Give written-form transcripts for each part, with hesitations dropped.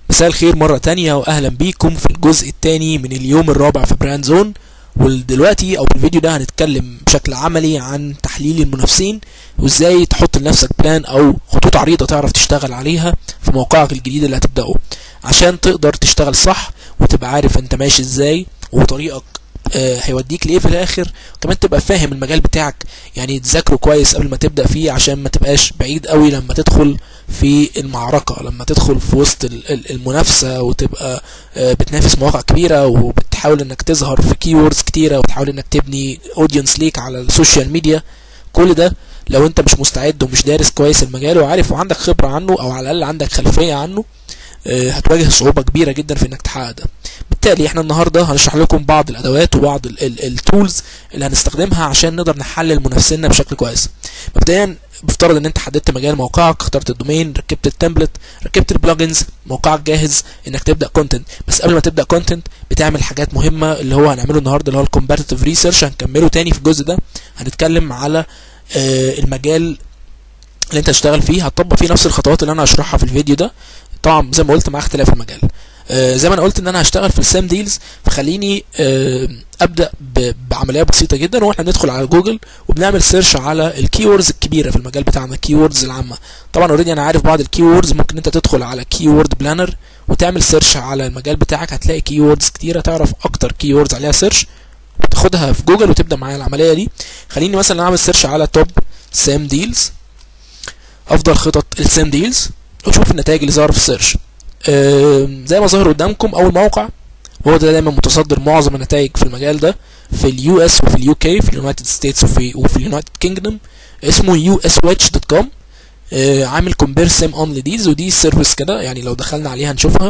مساء الخير مرة تانية واهلا بيكم في الجزء التاني من اليوم الرابع في براند زون. ودلوقتي او في الفيديو ده هنتكلم بشكل عملي عن تحليل المنافسين وازاي تحط لنفسك بلان او خطوط عريضة تعرف تشتغل عليها في موقعك الجديد اللي هتبدأه عشان تقدر تشتغل صح وتبقى عارف انت ماشي ازاي وطريقك هيوديك لايه في الاخر. كمان تبقى فاهم المجال بتاعك، يعني تذاكره كويس قبل ما تبدا فيه عشان ما تبقاش بعيد قوي لما تدخل في المعركه، لما تدخل في وسط المنافسه وتبقى بتنافس مواقع كبيره وبتحاول انك تظهر في كيوردز كتيره وتحاول انك تبني اودينس ليك على السوشيال ميديا. كل ده لو انت مش مستعد ومش دارس كويس المجال وعارف وعندك خبره عنه او على الاقل عندك خلفيه عنه، هتواجه صعوبة كبيرة جدا في انك تحقق ده. بالتالي احنا النهاردة هنشرح لكم بعض الادوات وبعض التولز اللي هنستخدمها عشان نقدر نحلل منافسينا بشكل كويس. مبدئيا بفترض ان انت حددت مجال موقعك، اخترت الدومين، ركبت التمبلت، ركبت البلجنز، موقعك جاهز انك تبدا كونتنت. بس قبل ما تبدا كونتنت بتعمل حاجات مهمة اللي هو هنعمله النهارده اللي هو الكومباتيتيف ريسيرش. هنكمله تاني في الجزء ده، هنتكلم على المجال اللي انت هتشتغل فيه، هتطبق فيه نفس الخطوات اللي انا هشرحها في الفيديو ده. طبعا زي ما قلت مع اختلاف المجال. زي ما انا قلت ان انا هشتغل في السام ديلز، فخليني ابدا بعمليه بسيطه جدا، واحنا بندخل على جوجل وبنعمل سيرش على الكيوردز الكبيره في المجال بتاعنا، الكيوردز العامه. طبعا اوريدي انا عارف بعض الكيوردز، ممكن انت تدخل على كيورد بلانر وتعمل سيرش على المجال بتاعك، هتلاقي كيوردز كتيره، تعرف اكتر كيوردز عليها سيرش وتاخدها في جوجل وتبدا معايا العمليه دي. خليني مثلا اعمل سيرش على توب سام ديلز، افضل خطط السام ديلز، وتشوف النتائج اللي ظهر في السيرش. زي ما ظهر قدامكم اول موقع، وهو ده دايما متصدر معظم النتائج في المجال ده في اليو اس وفي اليو كي، في اليونايتد ستيتس وفي اليونايتد كينجدوم، اسمه uswatch.com. عامل كومبير سام اونلي ديلز، ودي سيرفيس كده يعني لو دخلنا عليها هنشوفها.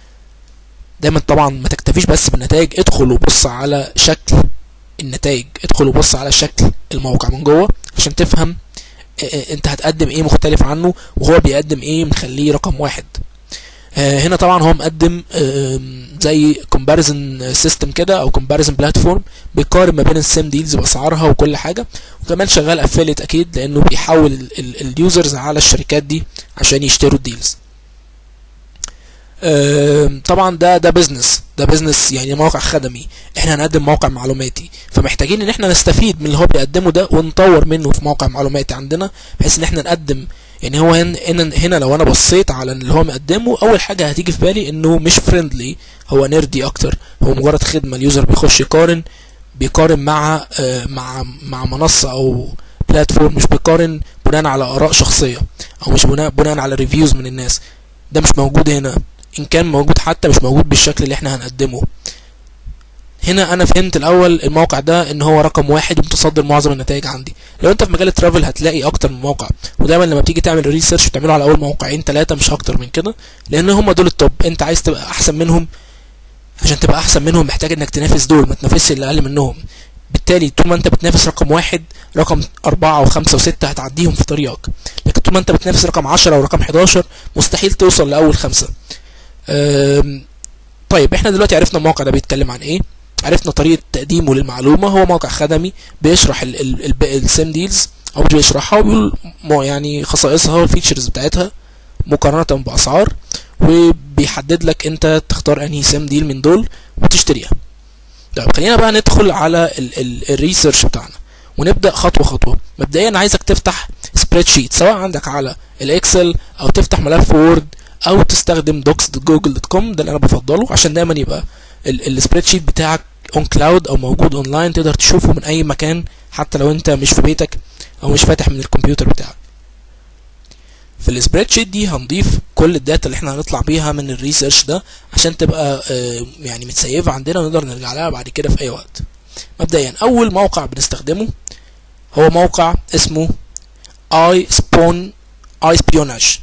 دايما طبعا ما تكتفيش بس بالنتائج، ادخل وبص على شكل النتائج، ادخل وبص على شكل الموقع من جوه عشان تفهم انت هتقدم ايه مختلف عنه وهو بيقدم ايه مخليه رقم واحد. هنا طبعا هو مقدم زي كومباريزن سيستم كده او كومباريزن بلاتفورم، بيقارن ما بين السام ديلز باسعارها وكل حاجه، وكمان شغال افيليت اكيد لانه بيحول اليوزرز على الشركات دي عشان يشتروا الديلز. طبعا ده بيزنس يعني موقع خدمي، احنا هنقدم موقع معلوماتي، فمحتاجين ان احنا نستفيد من اللي هو بيقدمه ده ونطور منه في موقع معلوماتي عندنا، بحيث ان احنا نقدم. يعني هو هنا لو انا بصيت على اللي هو مقدمه، اول حاجه هتيجي في بالي انه مش فريندلي، هو نيردي اكتر، هو مجرد خدمه. اليوزر بيخش بيقارن مع منصه او بلاتفورم، مش بيقارن بناء على اراء شخصيه او مش بناء على ريفيوز من الناس. ده مش موجود هنا، ان كان موجود حتى مش موجود بالشكل اللي احنا هنقدمه. هنا انا فهمت الاول الموقع ده ان هو رقم واحد ومتصدر معظم النتائج عندي. لو انت في مجال الترافل هتلاقي اكتر من موقع، ودايما لما بتيجي تعمل ريسيرش بتعمله على اول موقعين ثلاثه مش اكتر من كده، لان هم دول التوب. انت عايز تبقى احسن منهم، عشان تبقى احسن منهم محتاج انك تنافس دول، ما تنافسش اللي اقل منهم. بالتالي طول ما انت بتنافس رقم واحد، رقم 4 و5 و6 هتعديهم في طريقك، لكن طول ما انت بتنافس رقم 10 ورقم 11 مستحيل توصل لاول 5. طيب احنا دلوقتي عرفنا الموقع ده بيتكلم عن ايه، عرفنا طريقه تقديمه للمعلومه. هو موقع خدمي بيشرح السام ديلز، او مش بيشرحها، وبيقول يعني خصائصها والفيتشرز بتاعتها مقارنه باسعار، وبيحدد لك انت تختار انهي سام ديل من دول وتشتريها. طيب خلينا بقى ندخل على الريسيرش بتاعنا ونبدا خطوه خطوه. مبدئيا عايزك تفتح سبريد شيت، سواء عندك على الاكسل او تفتح ملف وورد او تستخدم docs.google.com، ده اللي انا بفضله عشان دايما يبقى السبريد شيت بتاعك اون كلاود او موجود اونلاين، تقدر تشوفه من اي مكان حتى لو انت مش في بيتك او مش فاتح من الكمبيوتر بتاعك. في السبريد شيت دي هنضيف كل الداتا اللي احنا هنطلع بيها من الريسيرش ده عشان تبقى يعني متسيفه عندنا ونقدر نرجع لها بعد كده في اي وقت. مبدئيا اول موقع بنستخدمه هو موقع اسمه iSpionage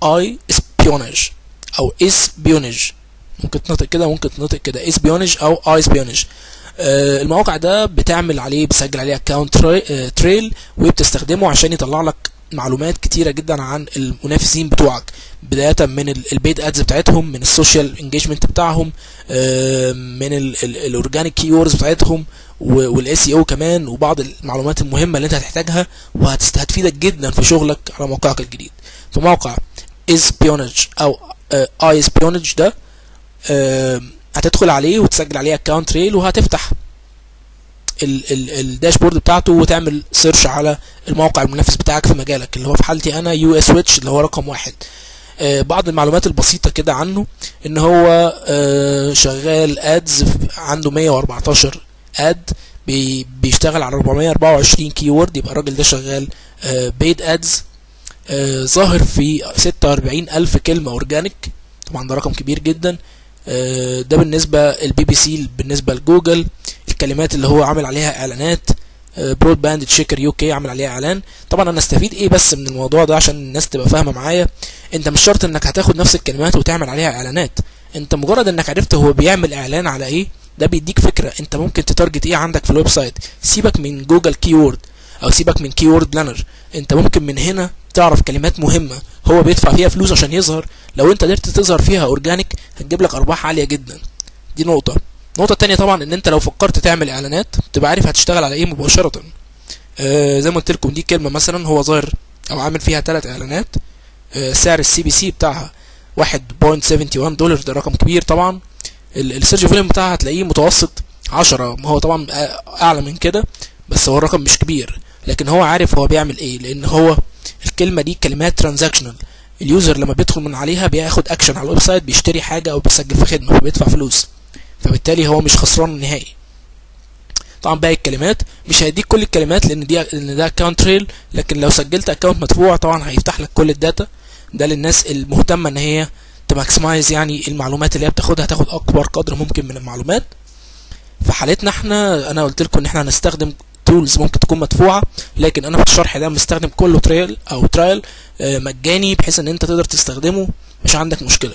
او اسبيونج، ممكن تنطق كده ممكن تنطق كده، اسبيونج او iSpionage. الموقع ده بتعمل عليه، بتسجل عليه اكونت تريل وبتستخدمه عشان يطلع لك معلومات كتيره جدا عن المنافسين بتوعك، بدايه من البيد ادز بتاعتهم، من السوشيال انجيجمنت بتاعهم، من الاورجانيك كيوردز بتاعتهم، والاس اي او كمان، وبعض المعلومات المهمه اللي انت هتحتاجها وهتفيدك جدا في شغلك على موقعك الجديد. في موقع اسبيونج او اي سبيونج ده هتدخل عليه وتسجل عليه اكونت ريل، وهتفتح الداشبورد بتاعته وتعمل سيرش على الموقع المنافس بتاعك في مجالك، اللي هو في حالتي انا يو اس ويتش اللي هو رقم 1. بعض المعلومات البسيطة كده عنه، ان هو شغال ادز، عنده 114 اد، بيشتغل على 424 كيورد، يبقى الراجل ده شغال بيد ادز. ظاهر في 46,000 كلمة اورجانيك، طبعا ده رقم كبير جدا. ده بالنسبة البي بي سي. بالنسبة لجوجل الكلمات اللي هو عامل عليها اعلانات، برود باند تشيكر يو كي عامل عليها اعلان. طبعا انا استفيد ايه بس من الموضوع ده عشان الناس تبقى فاهمه معايا؟ انت مش شرط انك هتاخد نفس الكلمات وتعمل عليها اعلانات، انت مجرد انك عرفت هو بيعمل اعلان على ايه، ده بيديك فكره انت ممكن تتارجت ايه عندك في الويب سايت. سيبك من جوجل كيورد او سيبك من كيورد بلانر، انت ممكن من هنا تعرف كلمات مهمه هو بيدفع فيها فلوس عشان يظهر. لو انت قدرت تظهر فيها اورجانيك هتجيب لك ارباح عاليه جدا. دي نقطه. النقطه الثانيه طبعا ان انت لو فكرت تعمل اعلانات تبقى عارف هتشتغل على ايه مباشره. زي ما قلت لكم دي كلمه مثلا هو ظاهر او عامل فيها 3 اعلانات، سعر السي بي سي بتاعها $1.71، ده رقم كبير طبعا. السيرش فوليوم بتاعها هتلاقيه متوسط 10، ما هو طبعا اعلى من كده بس هو الرقم مش كبير، لكن هو عارف هو بيعمل ايه، لان هو الكلمه دي كلمات ترانزاكشنال. اليوزر لما بيدخل من عليها بياخد اكشن على الويب سايت، بيشتري حاجه او بيسجل في خدمه فبيدفع فلوس، فبالتالي هو مش خسران نهائي. طبعا باقي الكلمات مش هيديك كل الكلمات لان ده اكونت ريل، لكن لو سجلت اكونت مدفوع طبعا هيفتح لك كل الداتا. ده للناس المهتمه ان هي تماكسمايز يعني المعلومات اللي هي بتاخدها، تاخد اكبر قدر ممكن من المعلومات. في حالتنا انا قلت لكم ان احنا هنستخدم تولز ممكن تكون مدفوعه، لكن انا في الشرح ده بستخدم كله ترايل مجاني، بحيث ان انت تقدر تستخدمه مش عندك مشكله.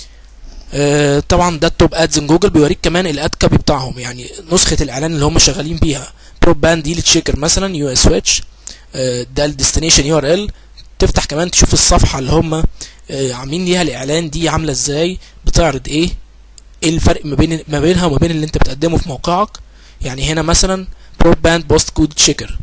طبعا ده التوب ادز ان جوجل، بيوريك كمان الاد كابي بتاعهم، يعني نسخه الاعلان اللي هم شغالين بيها. بروب باند ديل تشيكر مثلا يو اس ويتش، ده الديستنيشن يو ار ال. تفتح كمان تشوف الصفحه اللي هم عاملين ليها الاعلان دي عامله ازاي، بتعرض ايه الفرق ما بينها وما بين اللي انت بتقدمه في موقعك. يعني هنا مثلا بروب باند بوست كود تشيكر،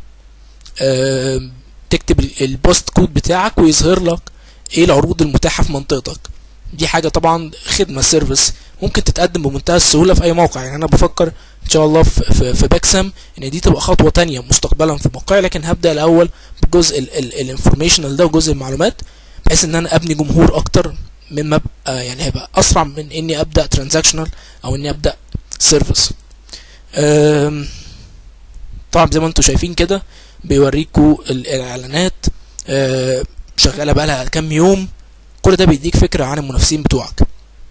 تكتب البوست كود بتاعك ويظهر لك ايه العروض المتاحه في منطقتك. دي حاجه طبعا خدمه سيرفيس ممكن تتقدم بمنتهى السهوله في اي موقع. يعني انا بفكر ان شاء الله في باكسام ان دي تبقى خطوه تانية مستقبلا في موقعي، لكن هبدا الاول بجزء الانفورميشنال ده وجزء المعلومات، بحيث ان انا ابني جمهور اكتر مما ابقى يعني هيبقى اسرع من اني ابدا ترانزاكشنال او اني ابدا سيرفيس. طبعا زي ما انتم شايفين كده بيوريكوا الاعلانات شغاله بقالها كام يوم، كل ده بيديك فكره عن المنافسين بتوعك.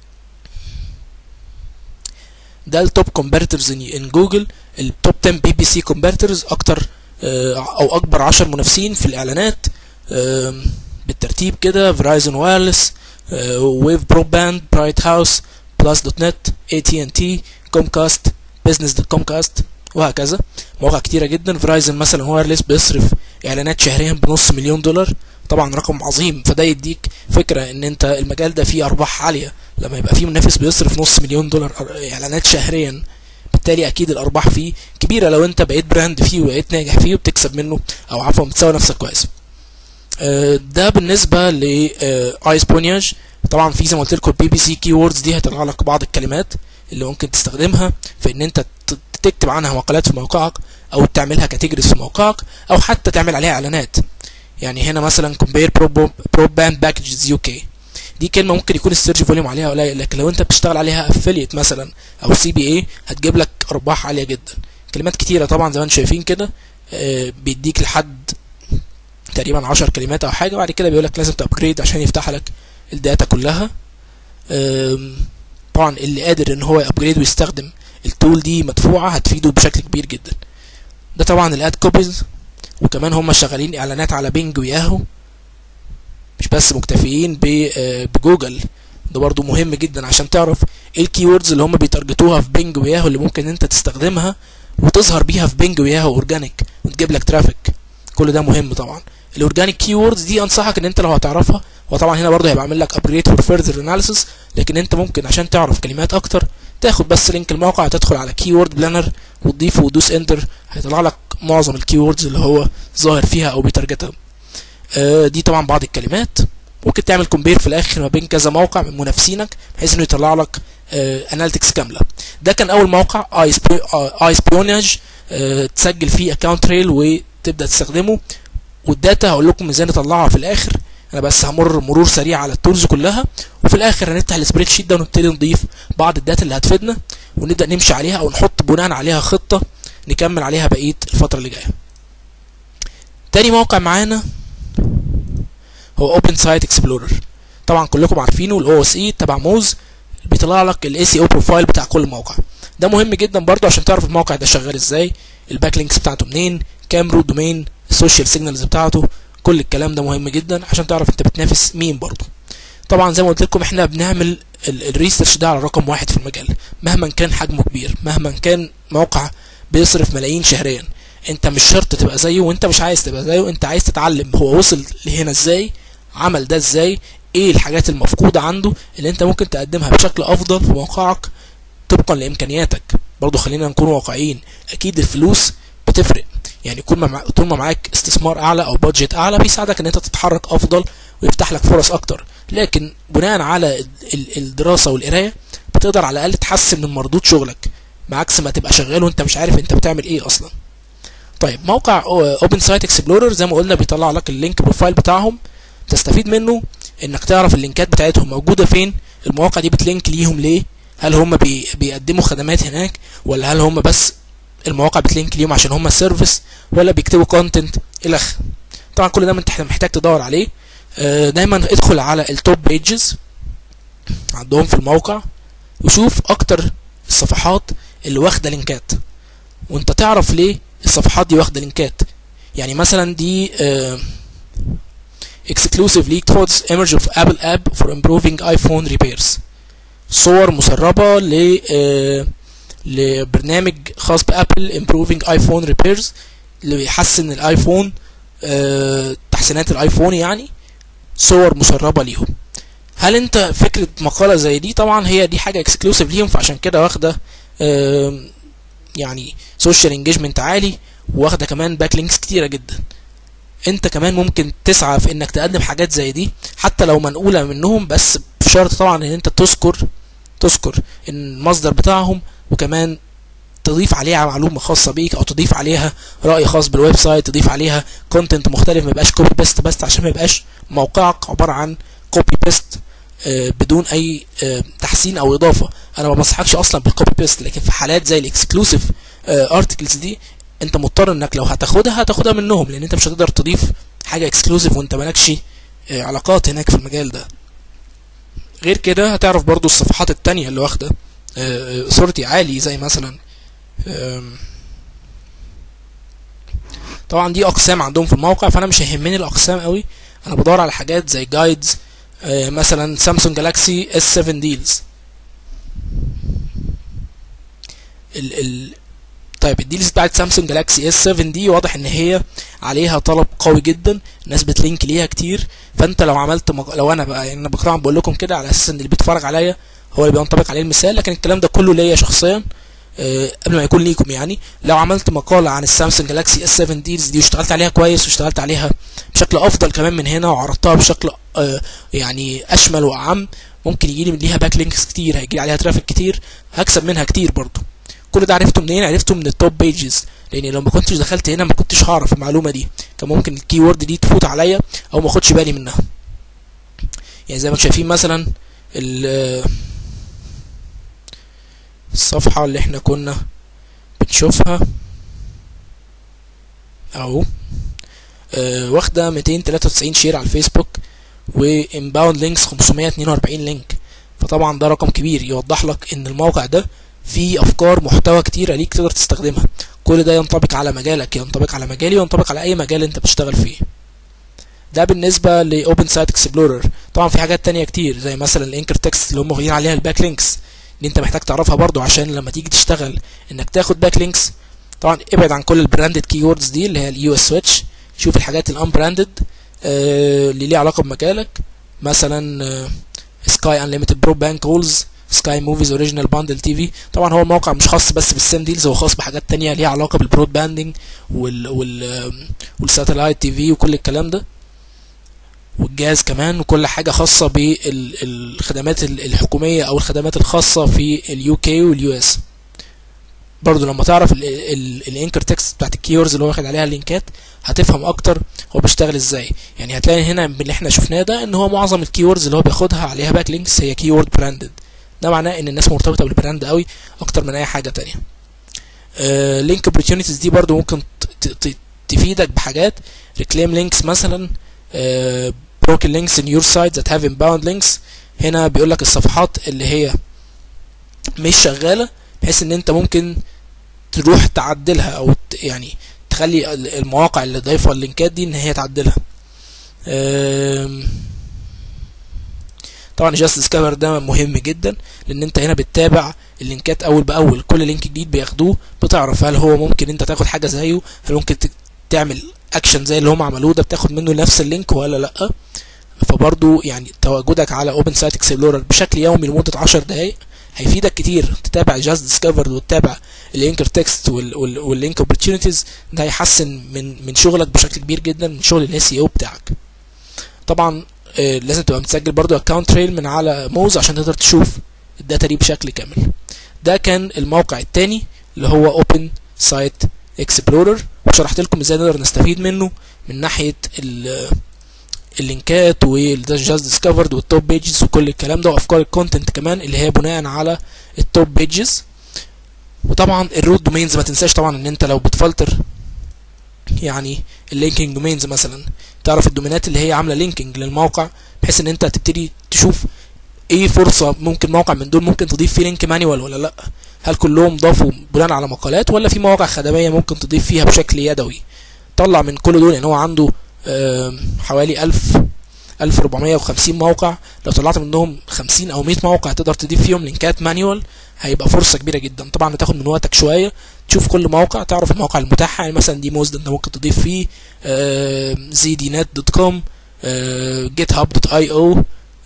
ده التوب كومبيتيتورز ان جوجل، التوب 10 بي بي سي كومبيتيتورز، اكتر او اكبر 10 منافسين في الاعلانات بالترتيب كده: فرايزون وايرلس، ويف برودباند، برايت هاوس، بلس دوت نت، اي تي ان تي، كومكاست، بزنس دوت كومكاست، وهكذا. مواقع كتيره جدا. فرايزون مثلا وايرلس بيصرف اعلانات شهريا $500,000، طبعا رقم عظيم. فده يديك فكره ان انت المجال ده فيه ارباح عاليه لما يبقى فيه منافس بيصرف $500,000 اعلانات شهريا، بالتالي اكيد الارباح فيه كبيره لو انت بقيت براند فيه وبقيت ناجح فيه وبتكسب منه، او عفوا بتساوي نفسك كويس. ده بالنسبه لاي سبونياج. طبعا في زي ما قلت لكم البي بي سي كي ووردز دي هتطلع لك بعض الكلمات اللي ممكن تستخدمها في ان انت تكتب عنها مقالات في موقعك، او تعملها كاتيجوريز في موقعك، او حتى تعمل عليها اعلانات. يعني هنا مثلا كومبير بروب باند باكجز يو كي، دي كلمه ممكن يكون السيرش فوليوم عليها قليل، لكن لو انت بتشتغل عليها افيليت مثلا او سي بي اي هتجيب لك ارباح عاليه جدا. كلمات كتيره طبعا زي ما انتم شايفين كده، بيديك لحد تقريبا 10 كلمات او حاجه، بعد كده بيقول لك لازم تابجريد عشان يفتح لك الداتا كلها. طبعا اللي قادر ان هو يابجريد ويستخدم التول دي مدفوعه هتفيده بشكل كبير جدا. ده طبعا الاد كوبيز، وكمان هم شغالين اعلانات على بينج وياهو، مش بس مكتفيين بجوجل. ده برضو مهم جدا عشان تعرف ايه الكيوردز اللي هم بيتارجتوها في بينج وياهو اللي ممكن انت تستخدمها وتظهر بيها في بينج وياهو اورجانيك وتجيب لك ترافيك. كل ده مهم طبعا. الاورجانيك كيوردز دي انصحك ان انت لو هتعرفها، وطبعا هنا برضو هيبقى عامل لك ابجريد فور فيرذر اناليسيس، لكن انت ممكن عشان تعرف كلمات اكتر تاخد بس لينك الموقع، تدخل على كيورد بلانر وتضيفه وتدوس انتر، هيطلع لك معظم الكيوردز اللي هو ظاهر فيها او بيتارجتها. دي طبعا بعض الكلمات، ممكن تعمل كومبير في الاخر ما بين كذا موقع من منافسينك بحيث انه يطلع لك اناليتكس كامله. ده كان اول موقع اي سبيوناج، تسجل فيه اكونت ريل وتبدا تستخدمه. والداتا هقول لكم ازاي نطلعها في الاخر، انا بس همر مرور سريع على التولز كلها، وفي الاخر هنفتح السبريد شيت ده ونبتدي نضيف بعض الداتا اللي هتفيدنا ونبدا نمشي عليها او نحط بناء عليها خطه نكمل عليها بقيه الفتره اللي جايه. تاني موقع معانا هو اوبن سايت اكسبلورر. طبعا كلكم عارفينه، الاو اس اي تبع موز بيطلع لك الاي سي او بروفايل بتاع كل موقع. ده مهم جدا برضو عشان تعرف الموقع ده شغال ازاي، الباك لينكس بتاعته منين، كام روت دومين، السوشيال سيجنالز بتاعته، كل الكلام ده مهم جدا عشان تعرف انت بتنافس مين برضو. طبعا زي ما قلت لكم احنا بنعمل الريسيرش ده على رقم واحد في المجال، مهما كان حجمه كبير، مهما كان موقع بيصرف ملايين شهريا، انت مش شرط تبقى زيه، وانت مش عايز تبقى زيه، انت عايز تتعلم هو وصل لهنا ازاي، عمل ده ازاي، ايه الحاجات المفقودة عنده اللي انت ممكن تقدمها بشكل افضل في موقعك طبقا لامكانياتك. برضو خلينا نكون واقعيين، اكيد الفلوس بتفرق، يعني طول ما معاك استثمار اعلى او بادجت اعلى بيساعدك ان انت تتحرك افضل ويفتح لك فرص اكتر، لكن بناء على الدراسة والقراية بتقدر على الاقل تحسن من مردود شغلك، بعكس ما تبقى شغال وانت مش عارف انت بتعمل ايه اصلا. طيب موقع اوبن سايت اكسبلورر زي ما قلنا بيطلع لك اللينك بروفايل بتاعهم، تستفيد منه انك تعرف اللينكات بتاعتهم موجودة فين، المواقع دي بتلينك ليهم ليه، هل هم بيقدموا خدمات هناك، ولا هل هم بس المواقع بتلينك ليهم عشان هم سيرفيس، ولا بيكتبوا كونتنت الخ. طبعا كل ده انت محتاج تدور عليه. دايما ادخل على التوب بيجز عندهم في الموقع وشوف اكتر الصفحات اللي واخده لينكات، وانت تعرف ليه الصفحات دي واخده لينكات. يعني مثلا دي exclusive leaked photos image of Apple app for improving iPhone repairs، صور مسربة لبرنامج خاص بأبل improving iPhone repairs اللي بيحسن الايفون، تحسينات الايفون، يعني صور مسربة ليهم. هل انت فكرة مقالة زي دي؟ طبعا هي دي حاجة exclusive ليهم، فعشان كده واخدة يعني social engagement عالي، واخدة كمان باك لينكس كتيرة جدا. انت كمان ممكن تسعى في انك تقدم حاجات زي دي حتى لو منقولة منهم، بس بشرط طبعا ان انت تذكر المصدر بتاعهم، وكمان تضيف عليها معلومة خاصة بيك، او تضيف عليها رأي خاص بالويب سايت، تضيف عليها كونتنت مختلف، ما يبقاش كوبي بيست بس، عشان ما يبقاش موقعك عبارة عن كوبي بيست بدون اي تحسين او اضافة. انا ما بنصحكش اصلا بالكوبي بيست، لكن في حالات زي الاكسكلوسيف ارتكلز دي انت مضطر انك لو هتاخدها منهم، لان انت مش هتقدر تضيف حاجة اكسكلوسيف وانت مالكش علاقات هناك في المجال ده. غير كده هتعرف برضو الصفحات التانية اللي واخدة authority عالي، زي مثلا طبعا دي اقسام عندهم في الموقع، فانا مش هيهمني الاقسام قوي، انا بدور على حاجات زي جايدز، مثلا سامسونج جالاكسي S7 ديلز. طيب الديلز بتاعت سامسونج جالاكسي S7 دي واضح ان هي عليها طلب قوي جدا، الناس بتلينك ليها كتير، فانت لو عملت لو انا بقى يعني انا طبعا بقول لكم كده على اساس ان اللي بيتفرج عليا هو اللي بينطبق عليه المثال، لكن الكلام ده كله ليا شخصيا قبل ما يكون ليكم. يعني لو عملت مقالة عن السامسونج جالاكسي S7 ديلز دي واشتغلت عليها كويس، واشتغلت عليها بشكل افضل كمان من هنا، وعرضتها بشكل يعني اشمل واعم، ممكن يجيلي من ليها باك لينكس كتير، هيجيلي عليها ترافيك كتير، هكسب منها كتير برضو. كل ده عرفته منين؟ عرفته من التوب بيجز، لان لو ما كنتش دخلت هنا ما كنتش هعرف المعلومة دي، كان ممكن الكي وورد دي تفوت عليا او ما اخدش بالي منها. يعني زي ما انتم شايفين مثلا الصفحة اللي احنا كنا بنشوفها اهو، واخدة 293 شير على الفيسبوك، وانباوند لينكس 542 لينك، فطبعا ده رقم كبير يوضح لك ان الموقع ده فيه افكار محتوى كتيرة ليك تقدر تستخدمها. كل ده ينطبق على مجالك، ينطبق على مجالي، ينطبق على اي مجال انت بتشتغل فيه. ده بالنسبة لأوبن سايت اكسبلورر. طبعا في حاجات تانية كتير زي مثلا الانكر تكست اللي هم واخدين عليها الباك لينكس، اللي انت محتاج تعرفها برضو عشان لما تيجي تشتغل انك تاخد باك لينكس. طبعا ابعد عن كل البراندد كي ووردز دي اللي هي اليو اس سويتش، شوف الحاجات الان براندد اللي ليها علاقة بمجالك، مثلا سكاي انليميتد برو بانك كولز، سكاي موفيز اوريجينال باندل تي في. طبعا هو الموقع مش خاص بس بالسيم ديلز، هو خاص بحاجات تانية ليها علاقة بالبرود باندنج والساتلايت تي في وكل الكلام ده. والجاز كمان، وكل حاجه خاصه بالخدمات الحكوميه او الخدمات الخاصه في اليو كي واليو اس. برضو لما تعرف الانكر تكست بتاعت الكيوردز اللي هو واخد عليها اللينكات هتفهم اكتر هو بيشتغل ازاي. يعني هتلاقي هنا من اللي احنا شفناه ده ان هو معظم الكيوردز اللي هو بياخدها عليها باك لينكس هي كيورد براندد. ده معناه ان الناس مرتبطه بالبراند قوي اكتر من اي حاجه تانية. لينك opportunities دي برضو ممكن تفيدك بحاجات. reclaim links مثلا، broken links in your site that have inbound links. هنا بيقول لك الصفحات اللي هي مش شغاله بحيث ان انت ممكن تروح تعدلها او يعني تخلي المواقع اللي ضايفه اللينكات دي ان هي تعدلها. طبعا جاست ديسكفر ده مهم جدا لان انت هنا بتتابع اللينكات اول باول، كل لينك جديد بياخدوه بتعرف هل هو ممكن انت تاخد حاجه زيه، هل ممكن تعمل اكشن زي اللي هم عملوه ده بتاخد منه نفس اللينك ولا لا. فبرضو يعني تواجدك على اوبن سايت اكسبلورر بشكل يومي لمده 10 دقائق هيفيدك كتير. تتابع جاست ديسكفر وتتابع الانكر تكست واللينك اوبورتيونيتيز، ده هيحسن من شغلك بشكل كبير جدا، من شغل الاس اي او بتاعك. طبعا لازم تبقى متسجل برضو اكونت تريل من على موز عشان تقدر تشوف الداتا دي بشكل كامل. ده كان الموقع التاني اللي هو اوبن سايت اكسبلورر، وشرحت لكم ازاي نقدر نستفيد منه من ناحيه اللينكات والجاست ديسكفرد والتوب بيجز وكل الكلام ده، وافكار الكونتنت كمان اللي هي بناء على التوب بيجز. وطبعا الروت دومينز ما تنساش طبعا ان انت لو بتفلتر يعني اللينكينج دومينز مثلا تعرف الدومينات اللي هي عامله لينكينج للموقع بحيث ان انت تبتدي تشوف ايه فرصه ممكن موقع من دول ممكن تضيف فيه لينك مانيوال ولا لا، هل كلهم ضافوا بناء على مقالات ولا في مواقع خدميه ممكن تضيف فيها بشكل يدوي. طلع من كل دول، يعني هو عنده حوالي 1450 موقع، لو طلعت منهم 50 او 100 موقع تقدر تضيف فيهم لينكات مانيوال هيبقى فرصه كبيره جدا. طبعا هتاخد من وقتك شويه تشوف كل موقع، تعرف المواقع المتاحه، يعني مثلا دي موز انت ممكن تضيف فيه zdnet.com، github.io،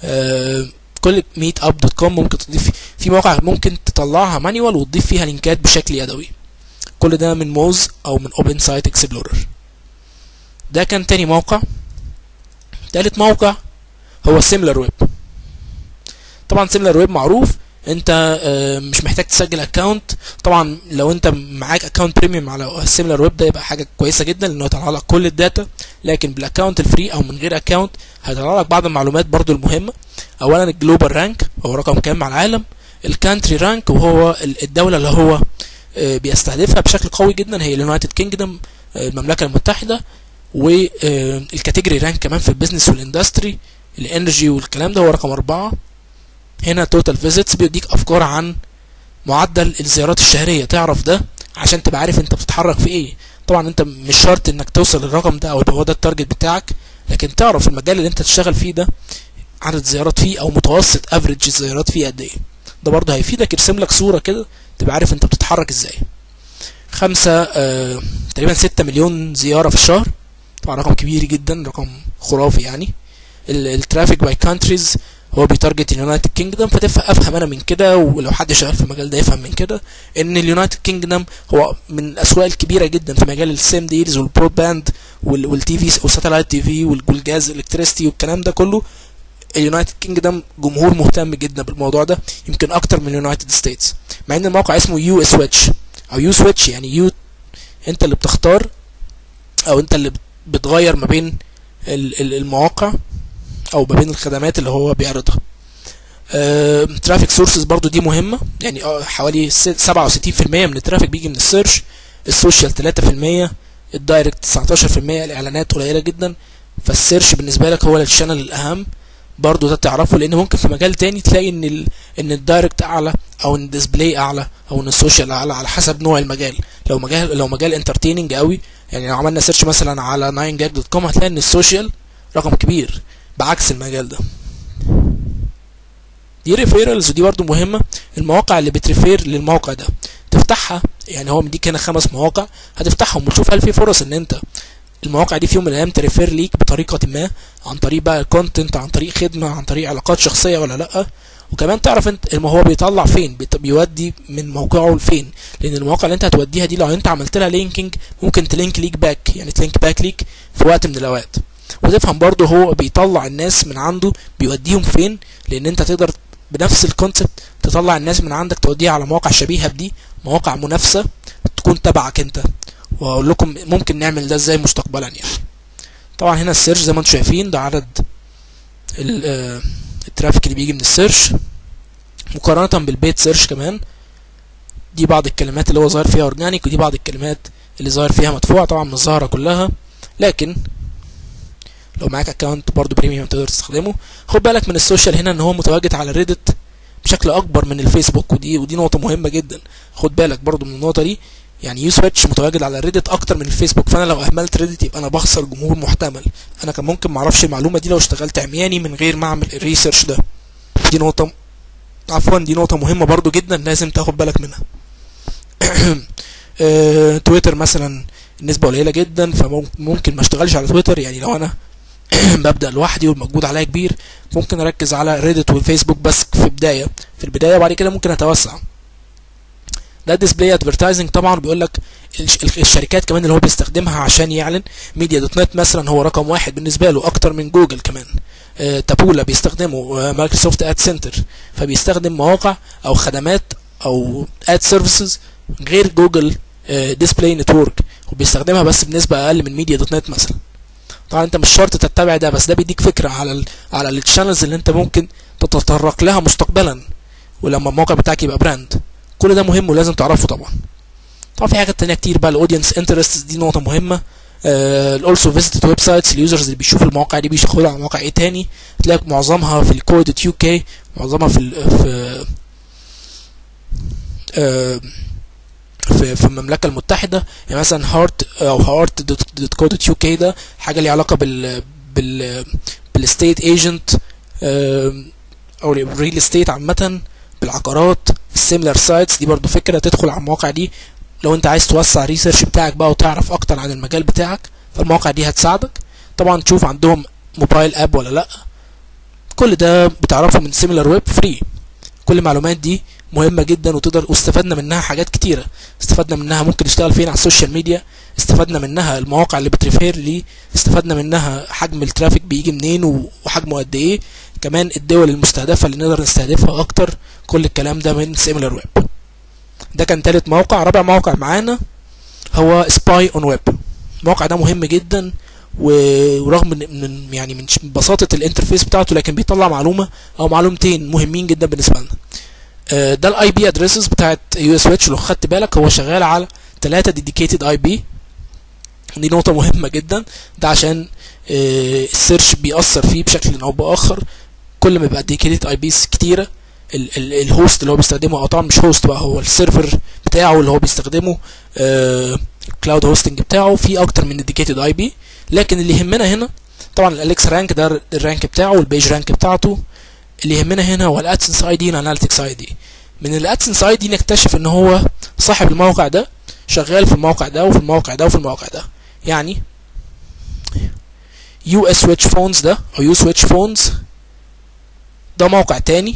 كل meetup.com ممكن تضيف في مواقع ممكن تطلعها مانيوال وتضيف فيها لينكات بشكل يدوي. كل ده من موز او من اوبن سايت اكسبلورر. ده كان تاني موقع. تالت موقع هو سيميلر ويب. طبعا سيميلر ويب معروف، انت مش محتاج تسجل اكونت. طبعا لو انت معاك اكونت بريميوم على سيميلر ويب ده يبقى حاجه كويسه جدا لانه يطلع لك كل الداتا، لكن بالاكونت الفري او من غير اكونت هيطلع لك بعض المعلومات برضو المهمه. اولا الجلوبال رانك هو رقم كام على العالم، الكانتري رانك وهو الدوله اللي هو بيستهدفها بشكل قوي جدا هي اليونايتد كينجدم، المملكه المتحده، والكاتيجوري رانك كمان في البيزنس والاندستري، الانرجي والكلام ده هو رقم 4. هنا توتال فيزيتس بيديك افكار عن معدل الزيارات الشهريه، تعرف ده عشان تبقى عارف انت بتتحرك في ايه. طبعا انت مش شرط انك توصل للرقم ده او هو ده التارجت بتاعك، لكن تعرف المجال اللي انت تشتغل فيه ده عدد زيارات فيه او متوسط افريج الزيارات فيه قد ايه. ده برضه هيفيدك، يرسم لك صوره كده تبقى عارف انت بتتحرك ازاي. 5 تقريبا 6 مليون زياره في الشهر، طبعا رقم كبير جدا، رقم خرافي يعني. الترافيك باي كانتريز هو بيتارجت اليونايتد كينجدم، افهم انا من كده ولو حد شغال في المجال ده يفهم من كده ان اليونايتد كينجدم هو من الاسواق الكبيره جدا في مجال السيم ديلز والبرود باند والتي في والساتلايت تي في والجاز الكتريستي والكلام ده كله. اليونايتد كينجدم جمهور مهتم جدا بالموضوع ده يمكن اكتر من اليونايتد ستيتس، مع ان الموقع اسمه يو سويتش او يو سويتش، يعني يو انت اللي بتختار او انت اللي بتغير ما بين المواقع او ما بين الخدمات اللي هو بيعرضها. ترافيك سورسز برضو دي مهمه، يعني حوالي 67% من الترافيك بيجي من السيرش، السوشيال 3%، الدايركت 19%، الاعلانات قليله جدا. فالسيرش بالنسبه لك هو الشانل الاهم برضو، ده تعرفه لان ممكن في مجال تاني تلاقي ان الدايركت اعلى او ان الديسبلاي اعلى او ان السوشيال اعلى على حسب نوع المجال. لو مجال انترتيننج قوي، يعني لو عملنا سيرش مثلا على 9gag.com هتلاقي ان السوشيال رقم كبير بعكس المجال ده. دي ريفيرالز ودي برضو مهمه، المواقع اللي بتريفير للموقع ده تفتحها، يعني هو مديك هنا 5 مواقع هتفتحهم وتشوف هل في فرص ان انت المواقع دي في يوم من الايام تريفير ليك بطريقه ما، عن طريق بقى كونتنت، عن طريق خدمه، عن طريق علاقات شخصيه ولا لا. وكمان تعرف انت هو بيطلع فين، بيودي من موقعه لفين، لان المواقع اللي انت هتوديها دي لو انت عملت لها لينكينج ممكن تلينك ليك باك، يعني تلينك باك ليك في وقت من الاوقات. وتفهم برضه هو بيطلع الناس من عنده بيوديهم فين، لان انت تقدر بنفس الكونسبت تطلع الناس من عندك توديها على مواقع شبيهة بدي، مواقع منافسة تكون تبعك انت. واقول لكم ممكن نعمل ده ازاي مستقبلا يعني. طبعا هنا السيرش زي ما انتم شايفين ده عدد الترافيك اللي بيجي من السيرش مقارنة بالبيت سيرش كمان. دي بعض الكلمات اللي هو ظاهر فيها اورجانيك، ودي بعض الكلمات اللي ظاهر فيها مدفوع. طبعا مش ظاهرة كلها، لكن لو معاك اكونت برضو بريميوم تقدر تستخدمه. خد بالك من السوشيال هنا ان هو متواجد على ريدت بشكل اكبر من الفيسبوك، ودي نقطة مهمة جدا. خد بالك برضو من النقطة دي، يعني يوسويتش متواجد على ريدت اكتر من الفيسبوك، فانا لو اهملت ريدت يبقى انا بخسر جمهور محتمل. انا كان ممكن معرفش المعلومة دي لو اشتغلت عمياني من غير ما اعمل الريسيرش ده. دي نقطة مهمة برضو جدا لازم تاخد بالك منها. تويتر مثلا النسبة قليلة جدا، فممكن ما اشتغلش على تويتر. يعني لو انا ببدأ لوحدي والمجهود عليا كبير، ممكن اركز على ريدت والفيسبوك بس في البداية، وبعد كده ممكن اتوسع. ده ديسبلاي ادفرتايزنج طبعا بيقول لك الشركات كمان اللي هو بيستخدمها عشان يعلن. ميديا دوت نت مثلا هو رقم واحد بالنسبه له اكتر من جوجل كمان. تابولا بيستخدمه، مايكروسوفت اد سنتر، فبيستخدم مواقع او خدمات او اد سيرفيسز غير جوجل ديسبلاي نتورك، وبيستخدمها بس بنسبه اقل من ميديا دوت نت مثلا. طبعا انت مش شرط تتبع ده، بس ده بيديك فكره على الشانلز اللي انت ممكن تتطرق لها مستقبلا ولما الموقع بتاعك يبقى براند. كل ده مهم ولازم تعرفه طبعا. في حاجات تانية كتير بقى. الاودينس انترست دي نقطة مهمة. also visited ويب سايتس، اليوزرز اللي بيشوفوا المواقع دي بيدخلوا على مواقع ايه تاني، تلاقي معظمها في الكود يو كي، معظمها في المملكة المتحدة. يعني مثلا هارت دوت كو دوت يو كي ده حاجة ليها علاقة بالستيت ايجنت او الريل استيت عامة، بالعقارات. السيميلر سايتس دي برضو فكرة، تدخل على المواقع دي لو انت عايز توسع الريسيرش بتاعك بقى وتعرف اكتر عن المجال بتاعك، فالمواقع دي هتساعدك. طبعا تشوف عندهم موبايل اب ولا لا، كل ده بتعرفه من سيميلر ويب فري. كل المعلومات دي مهمة جدا واستفدنا منها حاجات كتيرة. استفدنا منها ممكن نشتغل فين على السوشيال ميديا، استفدنا منها المواقع اللي بتريفير لي، استفدنا منها حجم الترافيك بيجي منين وحجمه قد ايه، كمان الدول المستهدفة اللي نقدر نستهدفها اكتر. كل الكلام ده من سيميلر ويب. ده كان تالت موقع. رابع موقع معانا هو سباي اون ويب. الموقع ده مهم جدا، ورغم من بساطة الانترفيس بتاعته، لكن بيطلع معلومة او معلومتين مهمين جدا بالنسبة لنا. ده الاي بي ادريسز بتاعت يوسويتش. لو خدت بالك هو شغال على 3 ديديكيتد اي بي. دي نقطة مهمة جدا، ده عشان السيرش بيأثر فيه بشكل او باخر. كل ما يبقى ديديكيتد اي بيز كتيرة، الهوست اللي هو بيستخدمه، او طبعا مش هوست بقى، هو السيرفر بتاعه اللي هو بيستخدمه، الكلاود هوستنج بتاعه فيه اكتر من ديديكيتد اي بي. لكن اللي يهمنا هنا طبعا الاليكس رانك، ده الرانك بتاعه والبيج رانك بتاعته. اللي يهمنا هنا هو الادسنس اي دي والاناليتكس اي دي. من الادسنس اي دي نكتشف ان هو صاحب الموقع ده شغال في الموقع ده وفي الموقع ده وفي الموقع ده. يعني يو اس سويتش فونز ده او يو سويتش فونز ده موقع تاني،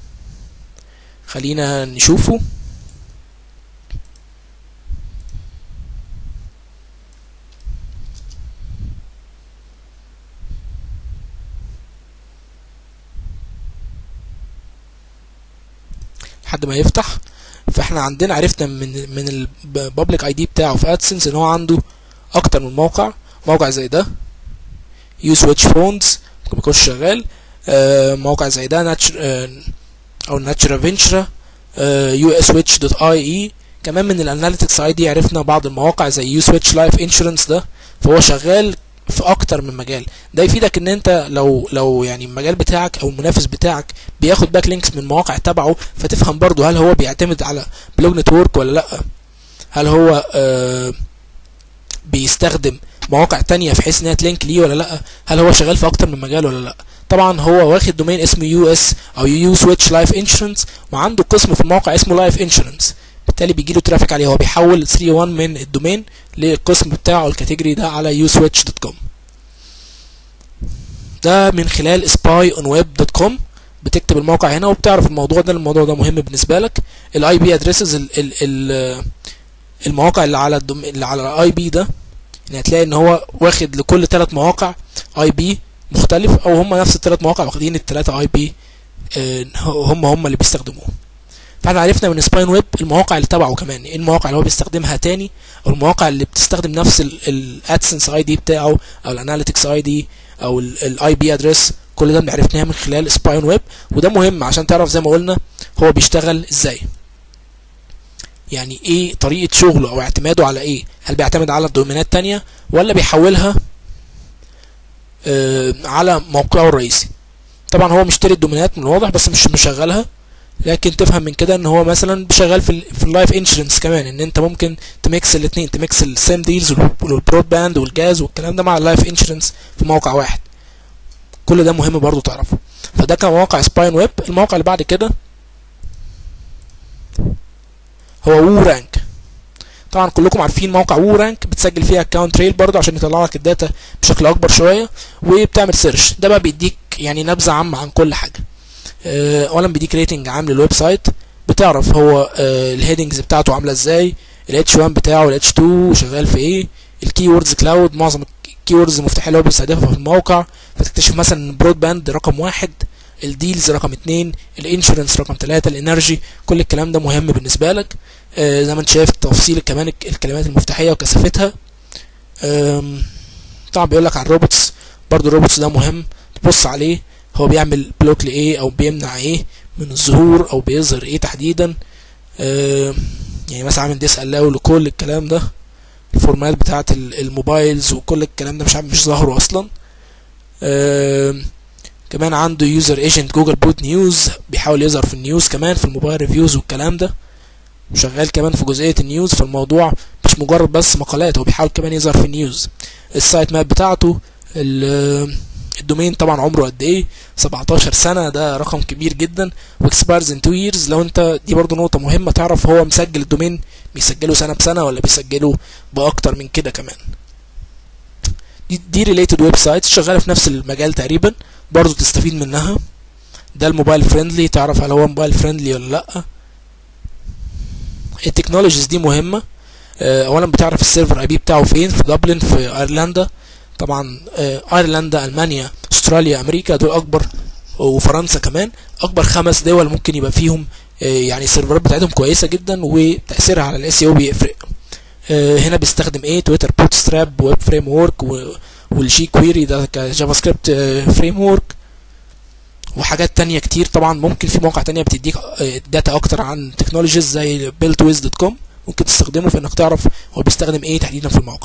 خلينا نشوفه. لحد ما يفتح. فاحنا عندنا عرفنا من البابليك اي دي بتاعه في ادسنس ان هو عنده اكتر من موقع زي ده يو سويتش فونز ممكن يكونش شغال. موقع زي ده او ناتشرا فينشرا، يو اس سويتش دوت اي اي. كمان من الاناليتكس اي دي عرفنا بعض المواقع زي يو سويتش لايف انشورنس ده، فهو شغال في اكتر من مجال. ده يفيدك ان انت لو يعني المجال بتاعك او المنافس بتاعك بياخد باك لينكس من مواقع تبعه، فتفهم برضو هل هو بيعتمد على بلوج نتورك ولا لا، هل هو بيستخدم مواقع تانية في حيث انها تلينك ليه ولا لا، هل هو شغال في اكتر من مجال ولا لا. طبعا هو واخد دومين اسمه يو اس او يو سويتش لايف انشورنس، وعنده قسم في الموقع اسمه لايف انشورنس، بالتالي بيجي له ترافيك عليه. هو بيحول 301 من الدومين للقسم بتاعه الكاتيجوري ده على uswitch.com. ده من خلال spyonweb.com بتكتب الموقع هنا وبتعرف الموضوع ده مهم بالنسبه لك. الاي بي ادريسز، المواقع اللي على الاي بي ده، يعني هتلاقي ان هو واخد لكل 3 مواقع اي بي مختلف، او هم نفس الثلاث مواقع واخدين الثلاثه اي بي هم اللي بيستخدموه. فاحنا عرفنا من سباين ويب المواقع اللي تبعه كمان، ايه المواقع اللي هو بيستخدمها تاني، او المواقع اللي بتستخدم نفس الادسنس اي دي بتاعه، او الاناليتكس اي دي، او الاي بي ادرس. كل ده عرفناه من خلال سباين ويب، وده مهم عشان تعرف زي ما قلنا هو بيشتغل ازاي، يعني ايه طريقه شغله او اعتماده على ايه، هل بيعتمد على دومينات تانية ولا بيحولها على موقعه الرئيسي. طبعا هو مشتري الدومينات من الواضح بس مش مشغلها، لكن تفهم من كده ان هو مثلا شغال في اللايف انشورنس كمان، ان انت ممكن تميكس الاثنين، تميكس السيم ديلز والبرود باند والجاز والكلام ده مع اللايف انشورنس في موقع واحد. كل ده مهم برضو تعرفه. فده كان موقع سباين ويب. الموقع اللي بعد كده هو وو رانك. طبعا كلكم عارفين موقع وو رانك، بتسجل فيها اكونت تريل برضو عشان يطلع لك الداتا بشكل اكبر شويه، وبتعمل سيرش. ده بقى بيديك يعني نبذه عامه عن كل حاجه. اولا بيديك ريتنج عام للويب سايت، بتعرف هو الهيدنجز بتاعته عامله ازاي، الاتش 1 بتاعه، الاتش 2 شغال في ايه، الكي ووردز كلاود، معظم الكي ووردز المفتاحيه اللي هو بيستهدفها في الموقع، فتكتشف مثلا البرود باند رقم 1، الديلز رقم 2، الانشورنس رقم 3، الانرجي. كل الكلام ده مهم بالنسبه لك. زي ما انت شايف تفصيل كمان الكلمات المفتاحيه وكثافتها. طبعا بيقول لك على الروبوتس برضو، الروبوتس ده مهم تبص عليه، هو بيعمل بلوك لايه او بيمنع ايه من الظهور او بيظهر ايه تحديدا. يعني مثلا عامل ديس الاو لكل الكلام ده، الفورمات بتاعت الموبايلز وكل الكلام ده مش ظاهره اصلا. كمان عنده يوزر ايجنت جوجل بوت نيوز، بيحاول يظهر في النيوز كمان في الموبايل ريفيوز والكلام ده، وشغال كمان في جزئيه النيوز. فالموضوع مش مجرد بس مقالات، هو بيحاول كمان يظهر في النيوز. السايت ماب بتاعته، الدومين طبعا عمره قد ايه، 17 سنه، ده رقم كبير جدا، واكسبايرز ان 2 years. لو انت دي برضو نقطه مهمه تعرف هو مسجل الدومين بيسجله سنه بسنه ولا بيسجله باكتر من كده كمان. دي ريليتد ويب سايتس شغاله في نفس المجال تقريبا، برضو تستفيد منها. ده الموبايل فريندلي، تعرف هل هو موبايل فريندلي ولا لا. التكنولوجيز دي مهمه. اولا بتعرف السيرفر اي بي بتاعه فين، في دبلن في ايرلندا. طبعا ايرلندا، المانيا، استراليا، امريكا، دول اكبر، وفرنسا كمان اكبر 5 دول ممكن يبقى فيهم يعني السيرفرات بتاعتهم كويسه جدا، وتاثيرها على الاس او بيفرق. هنا بيستخدم ايه، تويتر بوت ستراب، ويب فريم وورك، والجي كويري ده كجافا سكريبت فريم وورك، وحاجات تانية كتير. طبعا ممكن في مواقع تانية بتديك داتا اكتر عن تكنولوجيز زي buildwiz.com، ممكن تستخدمه في انك تعرف هو بيستخدم ايه تحديدا في الموقع.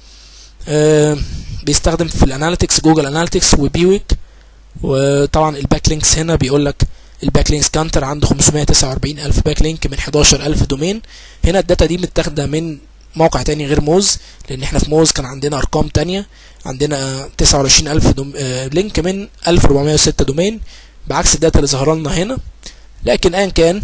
بيستخدم في الاناليتكس جوجل اناليتكس وبيويك. وطبعا الباك لينكس هنا بيقول لك الباك لينكس كانتر عنده 549,000 باك لينك من 11,000 دومين. هنا الداتا دي متاخده من موقع تاني غير موز، لان احنا في موز كان عندنا ارقام تانية، عندنا 29,000 لينك من 1406 دومين، بعكس الداتا اللي ظهر لنا هنا. لكن ايا كان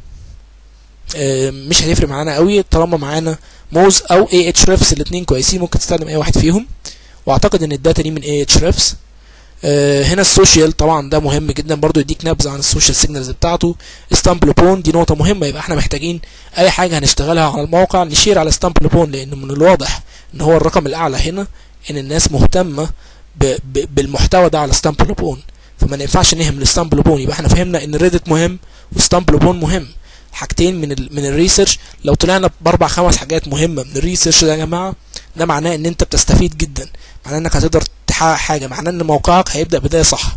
مش هتفرق معانا قوي طالما معانا موز او Ahrefs، الاثنين كويسين، ممكن تستخدم اي واحد فيهم. واعتقد ان الداتا دي من Ahrefs. هنا السوشيال طبعا ده مهم جدا برضو، يديك نبذه عن السوشيال سيجنالز بتاعته. ستامبلوبون دي نقطه مهمه، يبقى احنا محتاجين اي حاجه هنشتغلها على الموقع نشير على ستامبلوبون، لان من الواضح ان هو الرقم الاعلى هنا ان الناس مهتمه بالمحتوى ده على ستامبلوبون، فما ينفعش نهمل ستامبلوبون. يبقى احنا فهمنا ان ريدت مهم وستامبلوبون مهم، حاجتين من الريسيرش. لو طلعنا ب4 5 حاجات مهمه من الريسيرش ده يا جماعه، ده معناه ان انت بتستفيد جدا، معناه انك هتقدر تحقق حاجه، معناه ان موقعك هيبدا بدايه صح.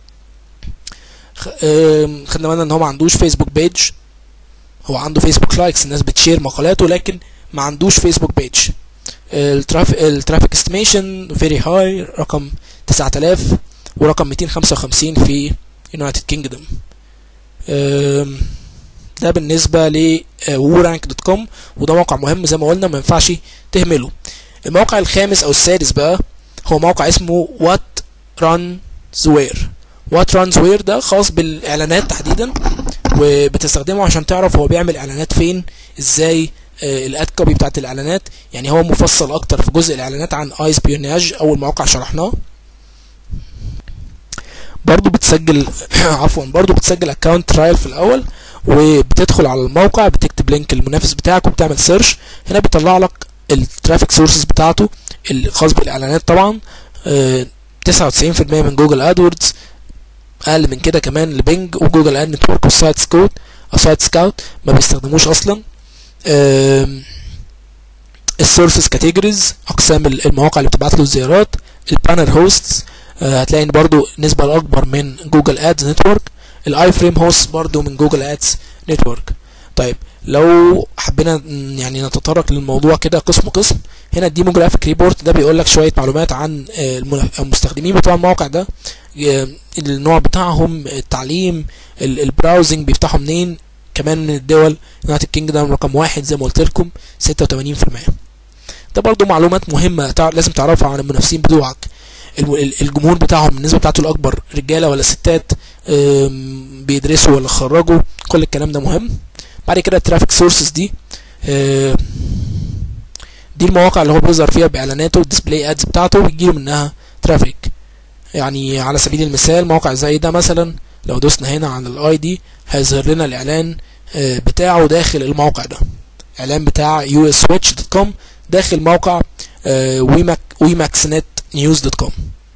خدنا بالنا ان هو ما عندوش فيسبوك بيج، هو عنده فيسبوك لايكس، الناس بتشير مقالاته، لكن ما عندوش فيسبوك بيج. الترافيك استيميشن فيري هاي، رقم 9000 ورقم 255 في يونايتد كينجدوم. ده بالنسبه ل WooRank.com، وده موقع مهم زي ما قلنا ما ينفعش تهمله. الموقع الخامس او السادس بقى هو موقع اسمه What Runs Where. What Runs Where ده خاص بالاعلانات تحديدا، وبتستخدمه عشان تعرف هو بيعمل اعلانات فين، ازاي الاد كوبي بتاعت الاعلانات. يعني هو مفصل اكتر في جزء الاعلانات عن اي سبيوناج، اول موقع شرحناه. برضو بتسجل برضو بتسجل اكونت ترايل في الاول، وبتدخل على الموقع، بتكتب لينك المنافس بتاعك وبتعمل سيرش. هنا بيطلع لك الترافيك سورسز بتاعته الخاص بالاعلانات طبعا. 99% من جوجل ادوردز، اقل من كده كمان لبنج وجوجل اد نتورك والسايت سكاوت ما بيستخدموش اصلا. السورسز كاتيجوريز، اقسام المواقع اللي بتبعت له الزيارات. البانر هوستس، هتلاقي ان برضو النسبه الاكبر من جوجل ادز نتورك. الاي فريم هوست برضو من جوجل ادز نتورك. طيب لو حبينا يعني نتطرق للموضوع كده قسم، هنا الديموجرافيك ريبورت ده بيقول لك شويه معلومات عن المستخدمين بتوع الموقع ده، النوع بتاعهم، التعليم، البراوزنج بيفتحوا منين، كمان من الدول. يونايتد كينجدم رقم 1 زي ما قلت لكم 86%. ده برضو معلومات مهمه لازم تعرفها عن المنافسين بتوعك. الجمهور بتاعهم النسبه بتاعته الاكبر رجاله ولا ستات، بيدرسوا ولا خرجوا، كل الكلام ده مهم. بعد كده الترافيك سورسز دي المواقع اللي هو بيظهر فيها باعلاناته، الديسبلاي ادز بتاعته بيجيله منها ترافيك. يعني على سبيل المثال موقع زي ده مثلا، لو دوسنا هنا على الاي دي هيظهر لنا الاعلان بتاعه داخل الموقع ده، اعلان بتاع uswitch.com داخل موقع wemaxnetnews.com.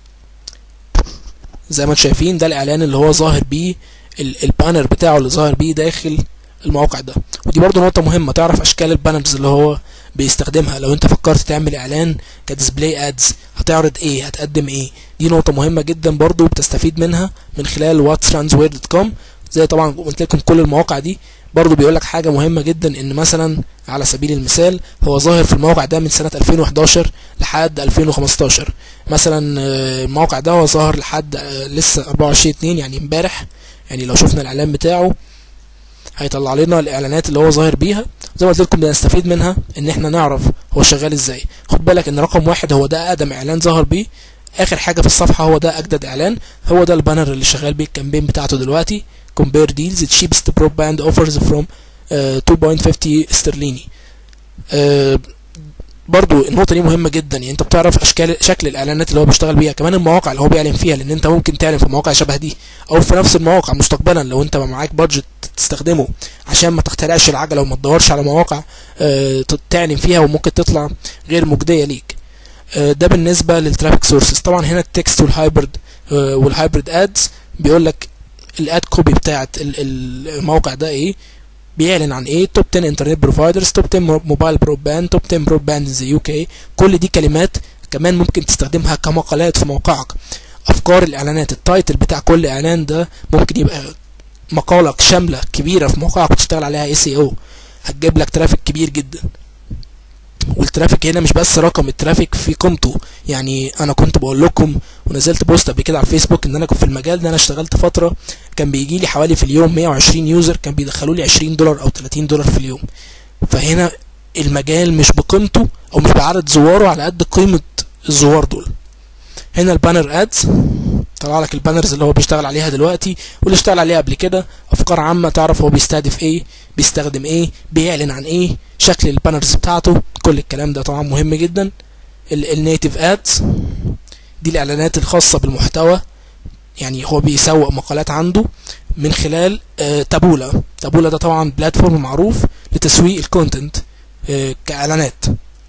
زي ما انتم شايفين ده الاعلان اللي هو ظاهر بيه، البانر بتاعه اللي ظاهر بيه داخل الموقع ده. ودي برضو نقطة مهمة، تعرف اشكال البانرز اللي هو بيستخدمها. لو انت فكرت تعمل اعلان كديسبلاي ادز هتعرض ايه، هتقدم ايه، دي نقطة مهمة جدا برضو بتستفيد منها من خلال whatstransware.com. زي طبعا قلت لكم كل المواقع دي برضو بيقول لك حاجة مهمة جدا، ان مثلا على سبيل المثال هو ظاهر في الموقع ده من سنة 2011 لحد 2015 مثلا. الموقع ده هو ظاهر لحد لسه 24/2 يعني امبارح. يعني لو شفنا الاعلان بتاعه هيطلع لنا الاعلانات اللي هو ظاهر بيها. زي ما قلت لكم بنستفيد منها ان احنا نعرف هو شغال ازاي. خد بالك ان رقم 1 هو ده اقدم اعلان ظهر بيه، اخر حاجة في الصفحة هو ده اجدد اعلان، هو ده البانر اللي شغال بيه الكامبين بتاعته دلوقتي. compare deals cheapest broadband offers from 2.50 استرليني. برضو النقطة دي مهمة جدا، يعني انت بتعرف شكل الاعلانات اللي هو بيشتغل بيها، كمان المواقع اللي هو بيعلن فيها، لان انت ممكن تعلن في مواقع شبه دي او في نفس المواقع مستقبلا لو انت معاك بادجت تستخدمه عشان ما تخترعش العجلة وما تدورش على مواقع تعلن فيها وممكن تطلع غير مجدية ليك. ده بالنسبة للترافيك سورسز. طبعا هنا التكست والهايبرد ادز بيقول لك الاد كوبي بتاعت الموقع ده ايه، بيعلن عن ايه، توب 10 انترنت بروفايدرز، توب 10 موبايل برودباند، توب 10 برودباند ان ذا يو كي. كل دي كلمات كمان ممكن تستخدمها كمقالات في موقعك. افكار الاعلانات، التايتل بتاع كل اعلان ده ممكن يبقى مقالة شاملة كبيرة في موقعك وتشتغل عليها SEO، هتجيب لك ترافيك كبير جدا. والترافيك هنا مش بس رقم، الترافيك في قيمته. يعني انا كنت بقول لكم ونزلت بوست قبل كده على الفيسبوك ان انا كنت في المجال ده، انا اشتغلت فتره كان بيجي لي حوالي في اليوم 120 يوزر، كان بيدخلوا لي $20 او $30 في اليوم. فهنا المجال مش بقيمته او مش بعدد زواره على قد قيمه الزوار دول. هنا البانر ادز طلع لك البانرز اللي هو بيشتغل عليها دلوقتي واللي اشتغل عليها قبل كده، افكار عامه تعرف هو بيستهدف ايه، بيستخدم ايه، بيعلن عن ايه، شكل البانرز بتاعته، كل الكلام ده طبعا مهم جدا. النيتيف ادز دي الاعلانات الخاصه بالمحتوى، يعني هو بيسوق مقالات عنده من خلال تابولا ده طبعا بلاتفورم معروف لتسويق الكونتنت كاعلانات.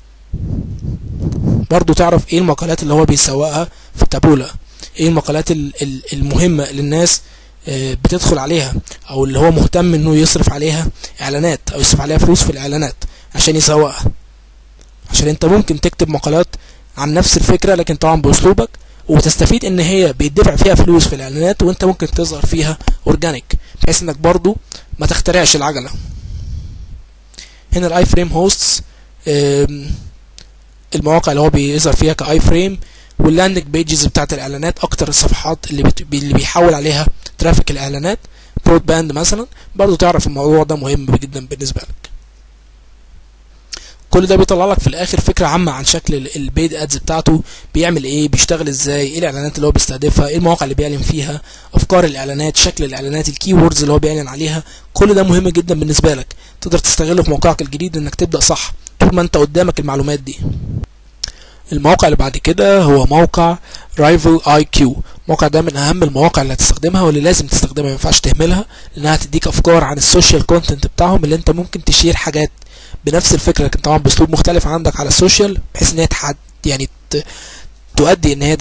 برضو تعرف ايه المقالات اللي هو بيسوقها في تابولا، ايه المقالات المهمة اللي الناس بتدخل عليها او اللي هو مهتم انه يصرف عليها اعلانات او يصرف عليها فلوس في الاعلانات عشان يسوقها. عشان انت ممكن تكتب مقالات عن نفس الفكرة لكن طبعا باسلوبك، وتستفيد ان هي بيدفع فيها فلوس في الاعلانات وانت ممكن تظهر فيها اورجانيك بحيث انك برضو ما تخترعش العجلة. هنا الاي فريم هوستس، المواقع اللي هو بيظهر فيها كاي فريم، واللاندنج بيجز بتاعت الاعلانات، اكتر الصفحات اللي بيحول عليها ترافيك الاعلانات. برود باند مثلا برضو تعرف الموضوع ده مهم جدا بالنسبة لك. كل ده بيطلع لك في الاخر فكرة عامة عن شكل البيد ادز بتاعته، بيعمل ايه، بيشتغل ازاي، ايه الاعلانات اللي هو بيستهدفها، ايه المواقع اللي بيعلن فيها، افكار الاعلانات، شكل الاعلانات، الكي ووردز اللي هو بيعلن عليها. كل ده مهم جدا بالنسبة لك، تقدر تستغله في موقعك الجديد انك تبدأ صح طول ما انت قدامك المعلومات دي. الموقع اللي بعد كده هو موقع رايفل اي كيو. الموقع ده من اهم المواقع اللي هتستخدمها واللي لازم تستخدمها، ما ينفعش تهملها، لانها هتديك افكار عن السوشيال كونتنت بتاعهم، اللي انت ممكن تشير حاجات بنفس الفكره لكن طبعا باسلوب مختلف عندك على السوشيال، بحيث ان هي يعني تؤدي ان هي تجيب لك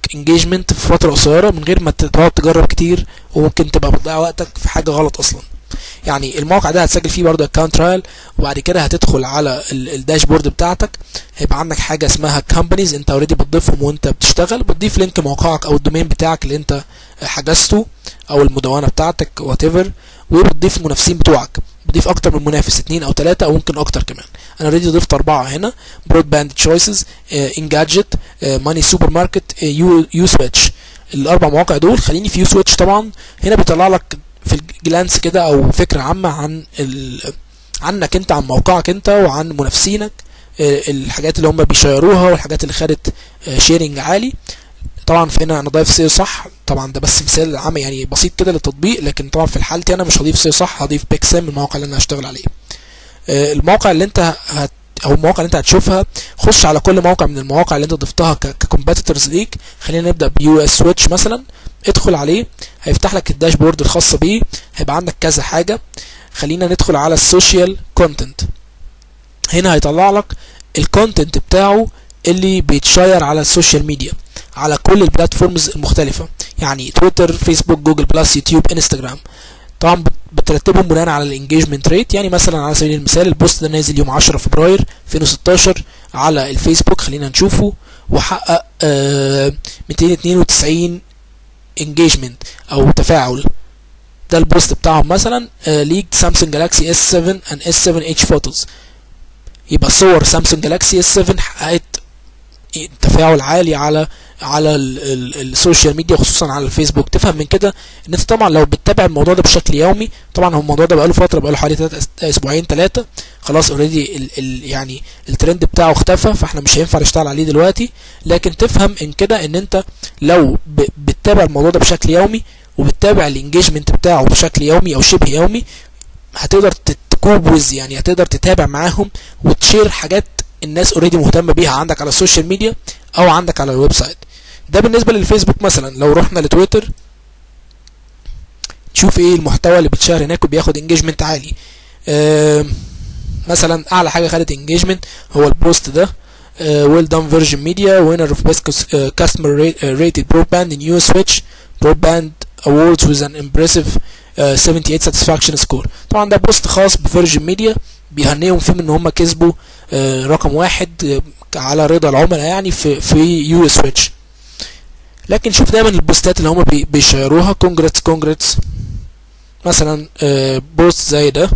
انجيجمنت في فتره قصيره من غير ما تقعد تجرب كتير، وممكن تبقى بتضيع وقتك في حاجه غلط اصلا. يعني الموقع ده هتسجل فيه برضه اكونت ترايل، وبعد كده هتدخل على الداشبورد بتاعتك، هيبقى عندك حاجه اسمها كومبانيز انت اوريدي بتضيفهم وانت بتشتغل، بتضيف لينك موقعك او الدومين بتاعك اللي انت حجزته او المدونه بتاعتك وات ايفر، وبتضيف المنافسين بتوعك، بتضيف اكتر من منافس 2 أو 3 او ممكن اكتر كمان. انا اوريدي ضفت 4 هنا: برود باند تشويسز، انجادجت، ماني سوبر ماركت، يو سويتش. الاربع مواقع دول خليني في يو سويتش. طبعا هنا بيطلع لك في الجلانس كده او فكره عامه عن عنك انت، عن موقعك انت وعن منافسينك، الحاجات اللي هم بيشيروها والحاجات اللي خدت شيرنج عالي. طبعا في هنا انا ضايف سيو صح، طبعا ده بس مثال عام يعني بسيط كده للتطبيق، لكن طبعا في حالتي انا مش هضيف سيو صح، هضيف بيكسام الموقع اللي انا هشتغل عليه. الموقع اللي انت او المواقع اللي انت هتشوفها، خش على كل موقع من المواقع اللي انت ضفتها ككومبيتيتورز ليك. خلينا نبدا بيو اس سويتش مثلا، ادخل عليه هيفتح لك الداشبورد الخاصه بيه، هيبقى عندك كذا حاجه. خلينا ندخل على السوشيال كونتنت. هنا هيطلع لك الكونتنت بتاعه اللي بيتشير على السوشيال ميديا على كل البلاتفورمز المختلفه، يعني تويتر، فيسبوك، جوجل بلس، يوتيوب، انستجرام. طبعا بترتبهم بناء على الانجيجمنت ريت. يعني مثلا على سبيل المثال البوست ده نازل يوم 10 فبراير 2016 على الفيسبوك، خلينا نشوفه، وحقق 292 انجيجمنت او تفاعل. ده البوست بتاعهم مثلا، ليك سامسونج جالاكسي اس 7 and S7 H فوتوز. يبقى صور سامسونج جالاكسي اس 7 حققت تفاعل عالي على السوشيال ميديا، خصوصا على الفيسبوك. تفهم من كده ان انت طبعا لو بتتابع الموضوع ده بشكل يومي، طبعا هو الموضوع ده بقاله فتره، بقاله حوالي 3 اسبوعين 3، خلاص اوريدي يعني الترند بتاعه اختفى، فاحنا مش هينفع نشتغل عليه دلوقتي. لكن تفهم ان كده ان انت لو بتتابع الموضوع ده بشكل يومي وبتتابع الانجيجمنت بتاعه بشكل يومي او شبه يومي، هتقدر تكوب يعني هتقدر تتابع معاهم وتشير حاجات الناس اوريدي مهتمه بيها عندك على السوشيال ميديا او عندك على الويب سايت. ده بالنسبه للفيسبوك. مثلا لو رحنا لتويتر تشوف ايه المحتوى اللي بيتشهر هناك وبياخد انجيجمنت عالي. مثلا اعلى حاجه خدت انجيجمنت هو البوست ده: well done Virgin Media winner of best customer rated broadband in US Switch broadband awards with an impressive 78 satisfaction score. طبعا ده بوست خاص بفيرجن ميديا، بيهنيهم فيه ان هم كسبوا رقم 1 على رضا العملاء يعني في يو سويتش. لكن شوف دايما البوستات اللي هم بيشيروها: كونجراتس مثلا، بوست زي ده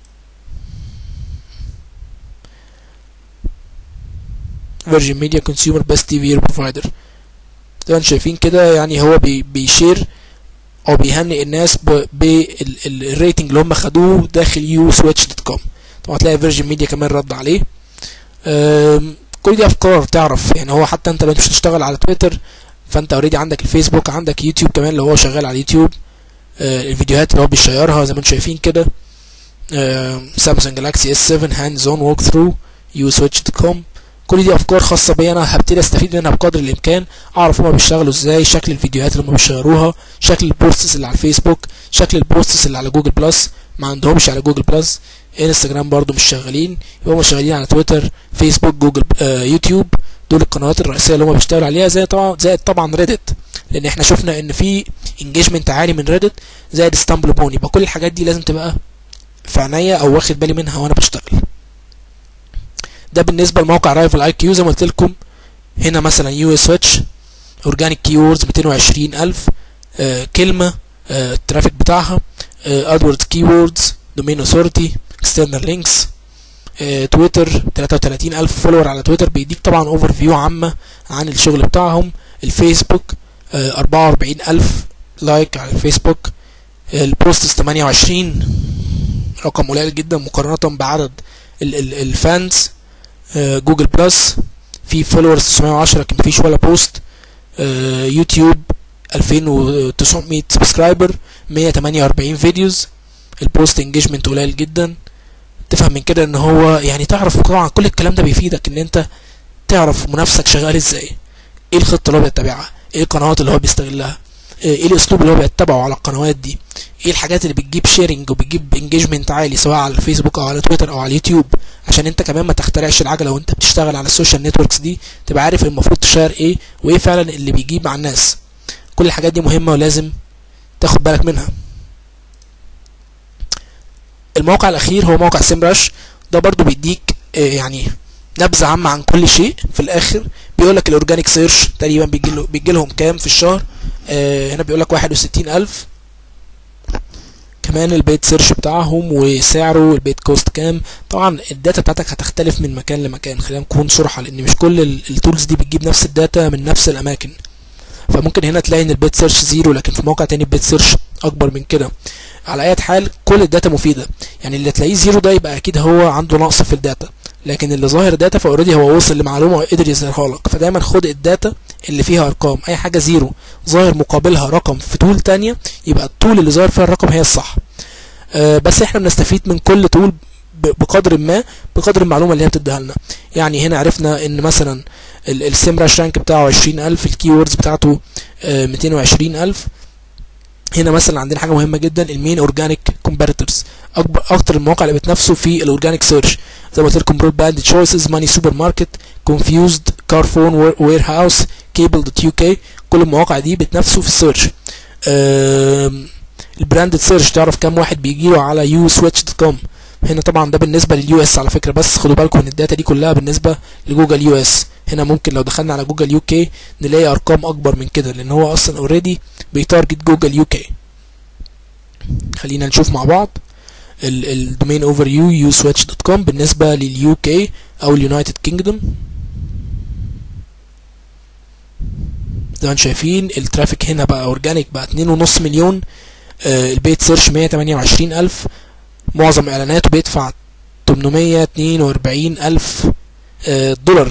فيرجن ميديا كونسيومر بيست تي في بروفايدر. طبعا شايفين كده يعني هو بيشير او بيهنئ الناس بالريتنج اللي هم خدوه داخل uswitch.com. طبعا هتلاقي فيرجن ميديا كمان رد عليه. كل دي افكار تعرف يعني. هو حتى انت لو مش هتشتغل على تويتر، فانت اوريدي عندك الفيسبوك، عندك يوتيوب كمان اللي هو شغال على اليوتيوب، الفيديوهات اللي هو بيشيرها زي ما انتم شايفين كده: سامسونج جالاكسي اس 7 هاندز اون ووك ثرو uswitch.com. كل دي افكار خاصه بي، انا هبتدي استفيد منها بقدر الامكان، اعرف هما بيشتغلوا ازاي، شكل الفيديوهات اللي هما بيشيروها، شكل البوستس اللي على الفيسبوك، شكل البوستس اللي على جوجل بلس، ما عندهمش على جوجل بلس. انستجرام برضو مش شغالين، يبقى هما شغالين على تويتر، فيسبوك، جوجل، يوتيوب. دول القنوات الرئيسيه اللي هما بيشتغلوا عليها. زائد طبعا ريدت، لان احنا شفنا ان في انجيجمنت عالي من ريدت، زائد ستامبل بون. يبقى كل الحاجات دي لازم تبقى في عينيا او واخد بالي منها وانا بشتغل. ده بالنسبه لموقع رايفل اي كيو. زي ما قلت لكم هنا مثلا يو اس سويتش اورجانيك كيوردز 220,000 كلمه، الترافيك بتاعها، ادوردز كيوردز، دومين اوثورتي، اكسترنال لينكس. تويتر 33,000 فولور على تويتر، بيديك طبعا اوفر فيو عامه عن الشغل بتاعهم. الفيسبوك 44,000 لايك على الفيسبوك. البوستس 28، رقم قليل جدا مقارنه بعدد الفانز. جوجل بلس في فولورز 910 لكن مفيش ولا بوست. يوتيوب 2900 سبسكرايبر، 148 فيديوز. البوست انجيجمنت قليل جدا. تفهم من كده ان هو يعني تعرف طبعا كل الكلام ده بيفيدك ان انت تعرف منافسك شغال ازاي، ايه الخطه اللي هو بيتبعها، ايه القنوات اللي هو بيستغلها. ايه الاسلوب اللي هو بيتبعه على القنوات دي، ايه الحاجات اللي بتجيب شيرنج وبتجيب انجيجمنت عالي سواء على الفيسبوك او على تويتر او على اليوتيوب، عشان انت كمان ما تخترعش العجله وانت بتشتغل على السوشيال نتوركس دي، تبقى عارف المفروض تشير ايه وايه فعلا اللي بيجيب مع الناس. كل الحاجات دي مهمه ولازم تاخد بالك منها. الموقع الاخير هو موقع سيمرش، ده برضو بيديك يعني نبذه عامه عن كل شيء. في الاخر بيقول لك الاورجانيك سيرش تقريبا بيجي لهم كام في الشهر. هنا بيقول لك 61,000. كمان البيت سيرش بتاعهم وسعره، البيت كوست كام. طبعا الداتا بتاعتك هتختلف من مكان لمكان، خلينا نكون صراحه، لان مش كل التولز دي بتجيب نفس الداتا من نفس الاماكن. فممكن هنا تلاقي ان البيت سيرش 0، لكن في موقع تاني البيت سيرش اكبر من كده. على اي حال كل الداتا مفيده، يعني اللي تلاقيه 0 ده يبقى اكيد هو عنده نقص في الداتا، لكن اللي ظاهر داتا فاوريدي هو وصل لمعلومه وقدر يظهرها لك. فدايما خد الداتا اللي فيها ارقام، اي حاجه 0 ظاهر مقابلها رقم في تول تانية يبقى التول اللي ظاهر فيها الرقم هي الصح. بس احنا بنستفيد من كل تول بقدر المعلومه اللي هي بتديها لنا. يعني هنا عرفنا ان مثلا السيمرش رانك بتاعه 20,000، الكيوردز بتاعته 220,000. هنا مثلا عندنا حاجه مهمه جدا، المين اورجانيك كومبيتيتورز، اكتر المواقع اللي بتنافسوا في الاورجانيك سيرش زي ما قلت لكم: برود باند تشويسز، ماني سوبر ماركت، كونفيوزد، كارفون، وير هاوس، كيبل دوت يو كي. كل المواقع دي بتنافسوا في السيرش. البراندد سيرش تعرف كام واحد بيجيله على uswitch.com. هنا طبعا ده بالنسبه لليو اس على فكره، بس خدوا بالكم ان الداتا دي كلها بالنسبه لجوجل يو اس. هنا ممكن لو دخلنا على جوجل يو كي نلاقي ارقام اكبر من كده، لان هو اصلا اوريدي بيتارجت جوجل يو كي. خلينا نشوف مع بعض الدومين اوفر uswitch.com بالنسبه لليو كي او اليونايتد كينجدوم. زي ما انتم شايفين الترافيك هنا بقى اورجانيك بقى 2.5 مليون. البيت سيرش 128,000. معظم اعلاناته بيدفع 842,000 دولار.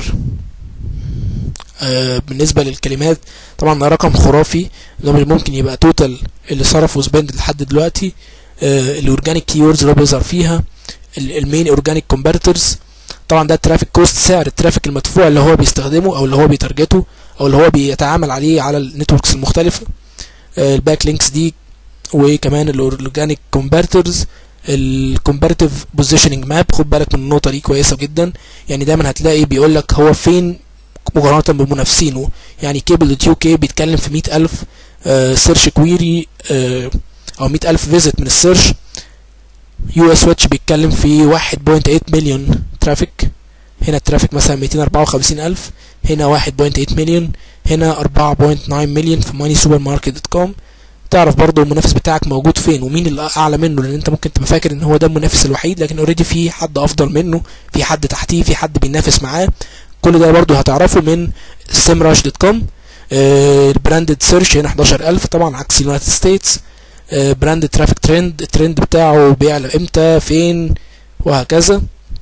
بالنسبه للكلمات طبعا ده رقم خرافي، ده ممكن يبقى توتال اللي صرفوا سبند لحد دلوقتي. الاورجانيك كيوردز اللي بيظهر فيها، المين اورجانيك كومبيتيتورز. طبعا ده الترافيك كوست، سعر الترافيك المدفوع اللي هو بيستخدمه او اللي هو بيتارجته او اللي هو بيتعامل عليه على النتوركس المختلفه. الباك لينكس دي، وكمان الاورجانيك كومبيتيتورز، الكومباريتيف بوزيشننج ماب. خد بالك من النقطه دي كويسه جدا، يعني دايما هتلاقي بيقول لك هو فين مقارنه بمنافسينه. يعني كيبل دوت يو كي بيتكلم في 100,000 سيرش كويري او 100,000 فيزيت من السيرش. يو اس ويتش بيتكلم في 1.8 مليون ترافيك. هنا الترافيك مثلا 254,000، هنا 1.8 مليون، هنا 4.9 مليون في ماني سوبر ماركت دوت كوم. تعرف برضو المنافس بتاعك موجود فين ومين اللي اعلى منه، لان انت ممكن تبقى فاكر ان هو ده المنافس الوحيد، لكن اوريدي في حد افضل منه، في حد تحتيه، في حد بينافس معاه. كل ده برضو هتعرفه من simrush.com. البراندد سيرش هنا 11,000 طبعا عكس اليونايتد ستيتس. براند ترافيك ترند، الترند بتاعه بيعلى امتى فين وهكذا.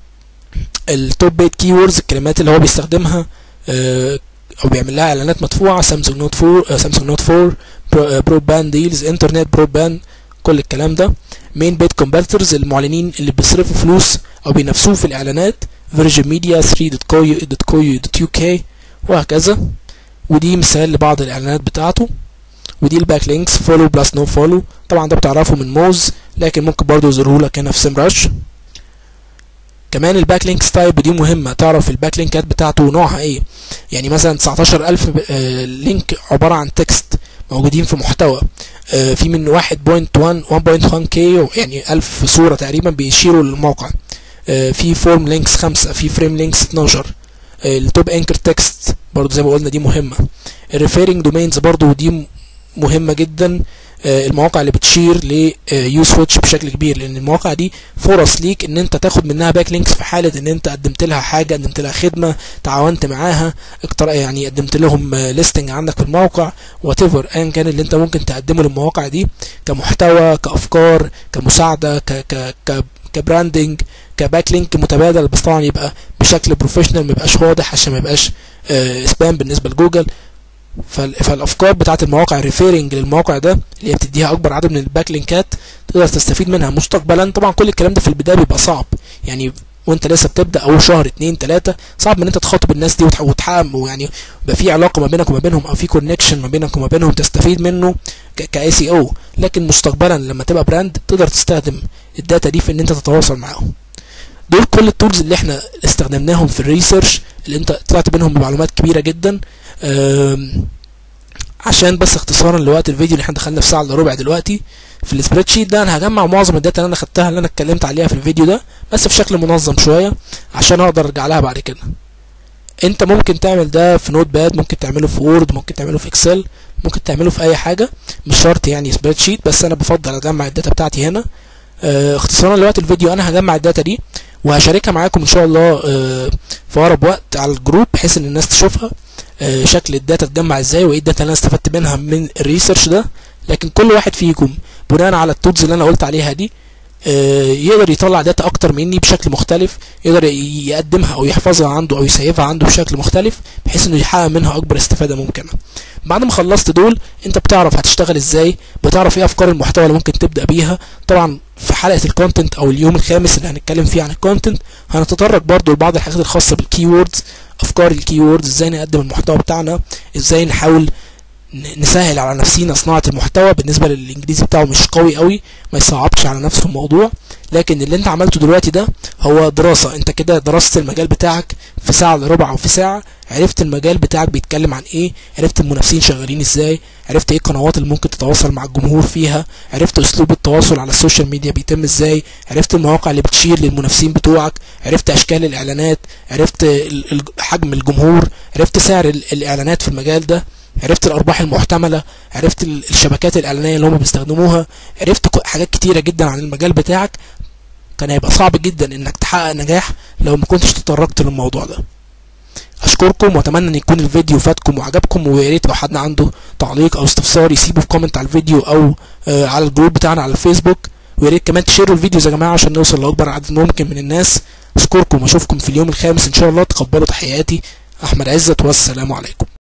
التوب بيت كيوردز، الكلمات اللي هو بيستخدمها او بيعمل لها اعلانات مدفوعه: سامسونج نوت 4، برود باند ديلز، انترنت برود باند، كل الكلام ده. مين بيت كومبيتيتورز، المعلنين اللي بيصرفوا فلوس او بينافسوه في الاعلانات: فيرجن ميديا، 3.co.uk وهكذا. ودي مثال لبعض الاعلانات بتاعته. ودي الباك لينكس: فولو بلس نو فولو. طبعا ده بتعرفه من موز، لكن ممكن برضه يظهره لك هنا في سيمرش. كمان الباك لينكس تايب، ودي مهمه تعرف الباك لينكات بتاعته نوعها ايه. يعني مثلا 19,000 لينك عباره عن تكست موجودين في محتوى، في من 1.1k يعني 1000 صوره تقريبا بيشيروا للموقع. في فورم لينكس 5، في فريم لينكس 12. التوب انكر تكست برضه زي ما قلنا دي مهمه. الريفيرنج دومينز برضه ودي مهمه جدا، المواقع اللي بتشير ليوسويتش بشكل كبير، لان المواقع دي فرص ليك ان انت تاخد منها باك لينكس في حاله ان انت قدمت لها حاجه، قدمت لها خدمه، تعاونت معاها، يعني قدمت لهم ليستنج عندك في الموقع، وات ايفر ايا كان اللي انت ممكن تقدمه للمواقع دي كمحتوى، كافكار، كمساعده، كبراندنج، كباك لينك متبادل، بس طبعا يبقى بشكل بروفيشنال، ما يبقاش واضح عشان ما يبقاش سبام بالنسبه لجوجل. فالافكار بتاعت المواقع الريفيرنج للمواقع ده اللي هي بتديها اكبر عدد من الباك لينكات تقدر تستفيد منها مستقبلا. طبعا كل الكلام ده في البدايه بيبقى صعب، يعني وانت لسه بتبدا اول شهر 2 3 صعب ان انت تخاطب الناس دي وتحقق يعني يبقى في علاقه ما بينك وما بينهم او في كونكشن ما بينك وما بينهم تستفيد منه كاي سي او. لكن مستقبلا لما تبقى براند تقدر تستخدم الداتا دي في ان انت تتواصل معاهم. دول كل التولز اللي احنا استخدمناهم في الريسيرش اللي انت طلعت منهم بمعلومات كبيره جدا. عشان بس اختصارا لوقت الفيديو اللي احنا دخلنا في ساعه الا ربع دلوقتي، في السبريد شيت ده انا هجمع معظم الداتا اللي انا خدتها اللي انا اتكلمت عليها في الفيديو ده بس في شكل منظم شويه عشان اقدر ارجع لها بعد كده. انت ممكن تعمل ده في نوت باد، ممكن تعمله في وورد، ممكن تعمله في اكسل، ممكن تعمله في اي حاجه، مش شرط يعني سبريد شيت، بس انا بفضل اجمع الداتا بتاعتي هنا. اختصارا لوقت الفيديو انا هجمع الداتا دي وهشاركها معاكم ان شاء الله في اقرب وقت على الجروب بحيث ان الناس تشوفها شكل الداتا اتجمع ازاي وايه الداتا اللي انا استفدت منها من الريسيرش ده. لكن كل واحد فيكم بناء على التولز اللي انا قلت عليها دي يقدر يطلع داتا اكتر مني بشكل مختلف، يقدر يقدمها او يحفظها عنده او يسيفها عنده بشكل مختلف بحيث انه يحقق منها اكبر استفاده ممكنه. بعد ما خلصت دول انت بتعرف هتشتغل ازاي، بتعرف ايه افكار المحتوى اللي ممكن تبدا بيها. طبعا في حلقه الكونتنت او اليوم الخامس اللي هنتكلم فيه عن الكونتنت هنتطرق برضو لبعض الحاجات الخاصه بالكي ووردز، افكار الكي ووردز، ازاي نقدم المحتوى بتاعنا، ازاي نحاول نسهل على نفسينا صناعه المحتوى. بالنسبه للانجليزي بتاعه مش قوي قوي ما يصعبش على نفسه الموضوع، لكن اللي انت عملته دلوقتي ده هو دراسه. انت كده درست المجال بتاعك في ساعه الا ربع او في ساعه، عرفت المجال بتاعك بيتكلم عن ايه، عرفت المنافسين شغالين ازاي، عرفت ايه القنوات اللي ممكن تتواصل مع الجمهور فيها، عرفت اسلوب التواصل على السوشيال ميديا بيتم ازاي، عرفت المواقع اللي بتشير للمنافسين بتوعك، عرفت اشكال الاعلانات، عرفت حجم الجمهور، عرفت سعر الاعلانات في المجال ده، عرفت الارباح المحتمله، عرفت الشبكات الاعلانيه اللي هم بيستخدموها، عرفت حاجات كتيره جدا عن المجال بتاعك. كان هيبقى صعب جدا انك تحقق نجاح لو ما كنتش تطرقت للموضوع ده. اشكركم واتمنى ان يكون الفيديو فاتكم وعجبكم، ويا ريت لو حد عنده تعليق او استفسار يسيبه في كومنت على الفيديو او على الجروب بتاعنا على الفيسبوك، ويا ريت كمان تشيروا الفيديوز يا جماعه عشان نوصل لاكبر عدد ممكن من الناس. اشكركم واشوفكم في اليوم الخامس ان شاء الله. تقبلوا تحياتي، احمد عزت، والسلام عليكم.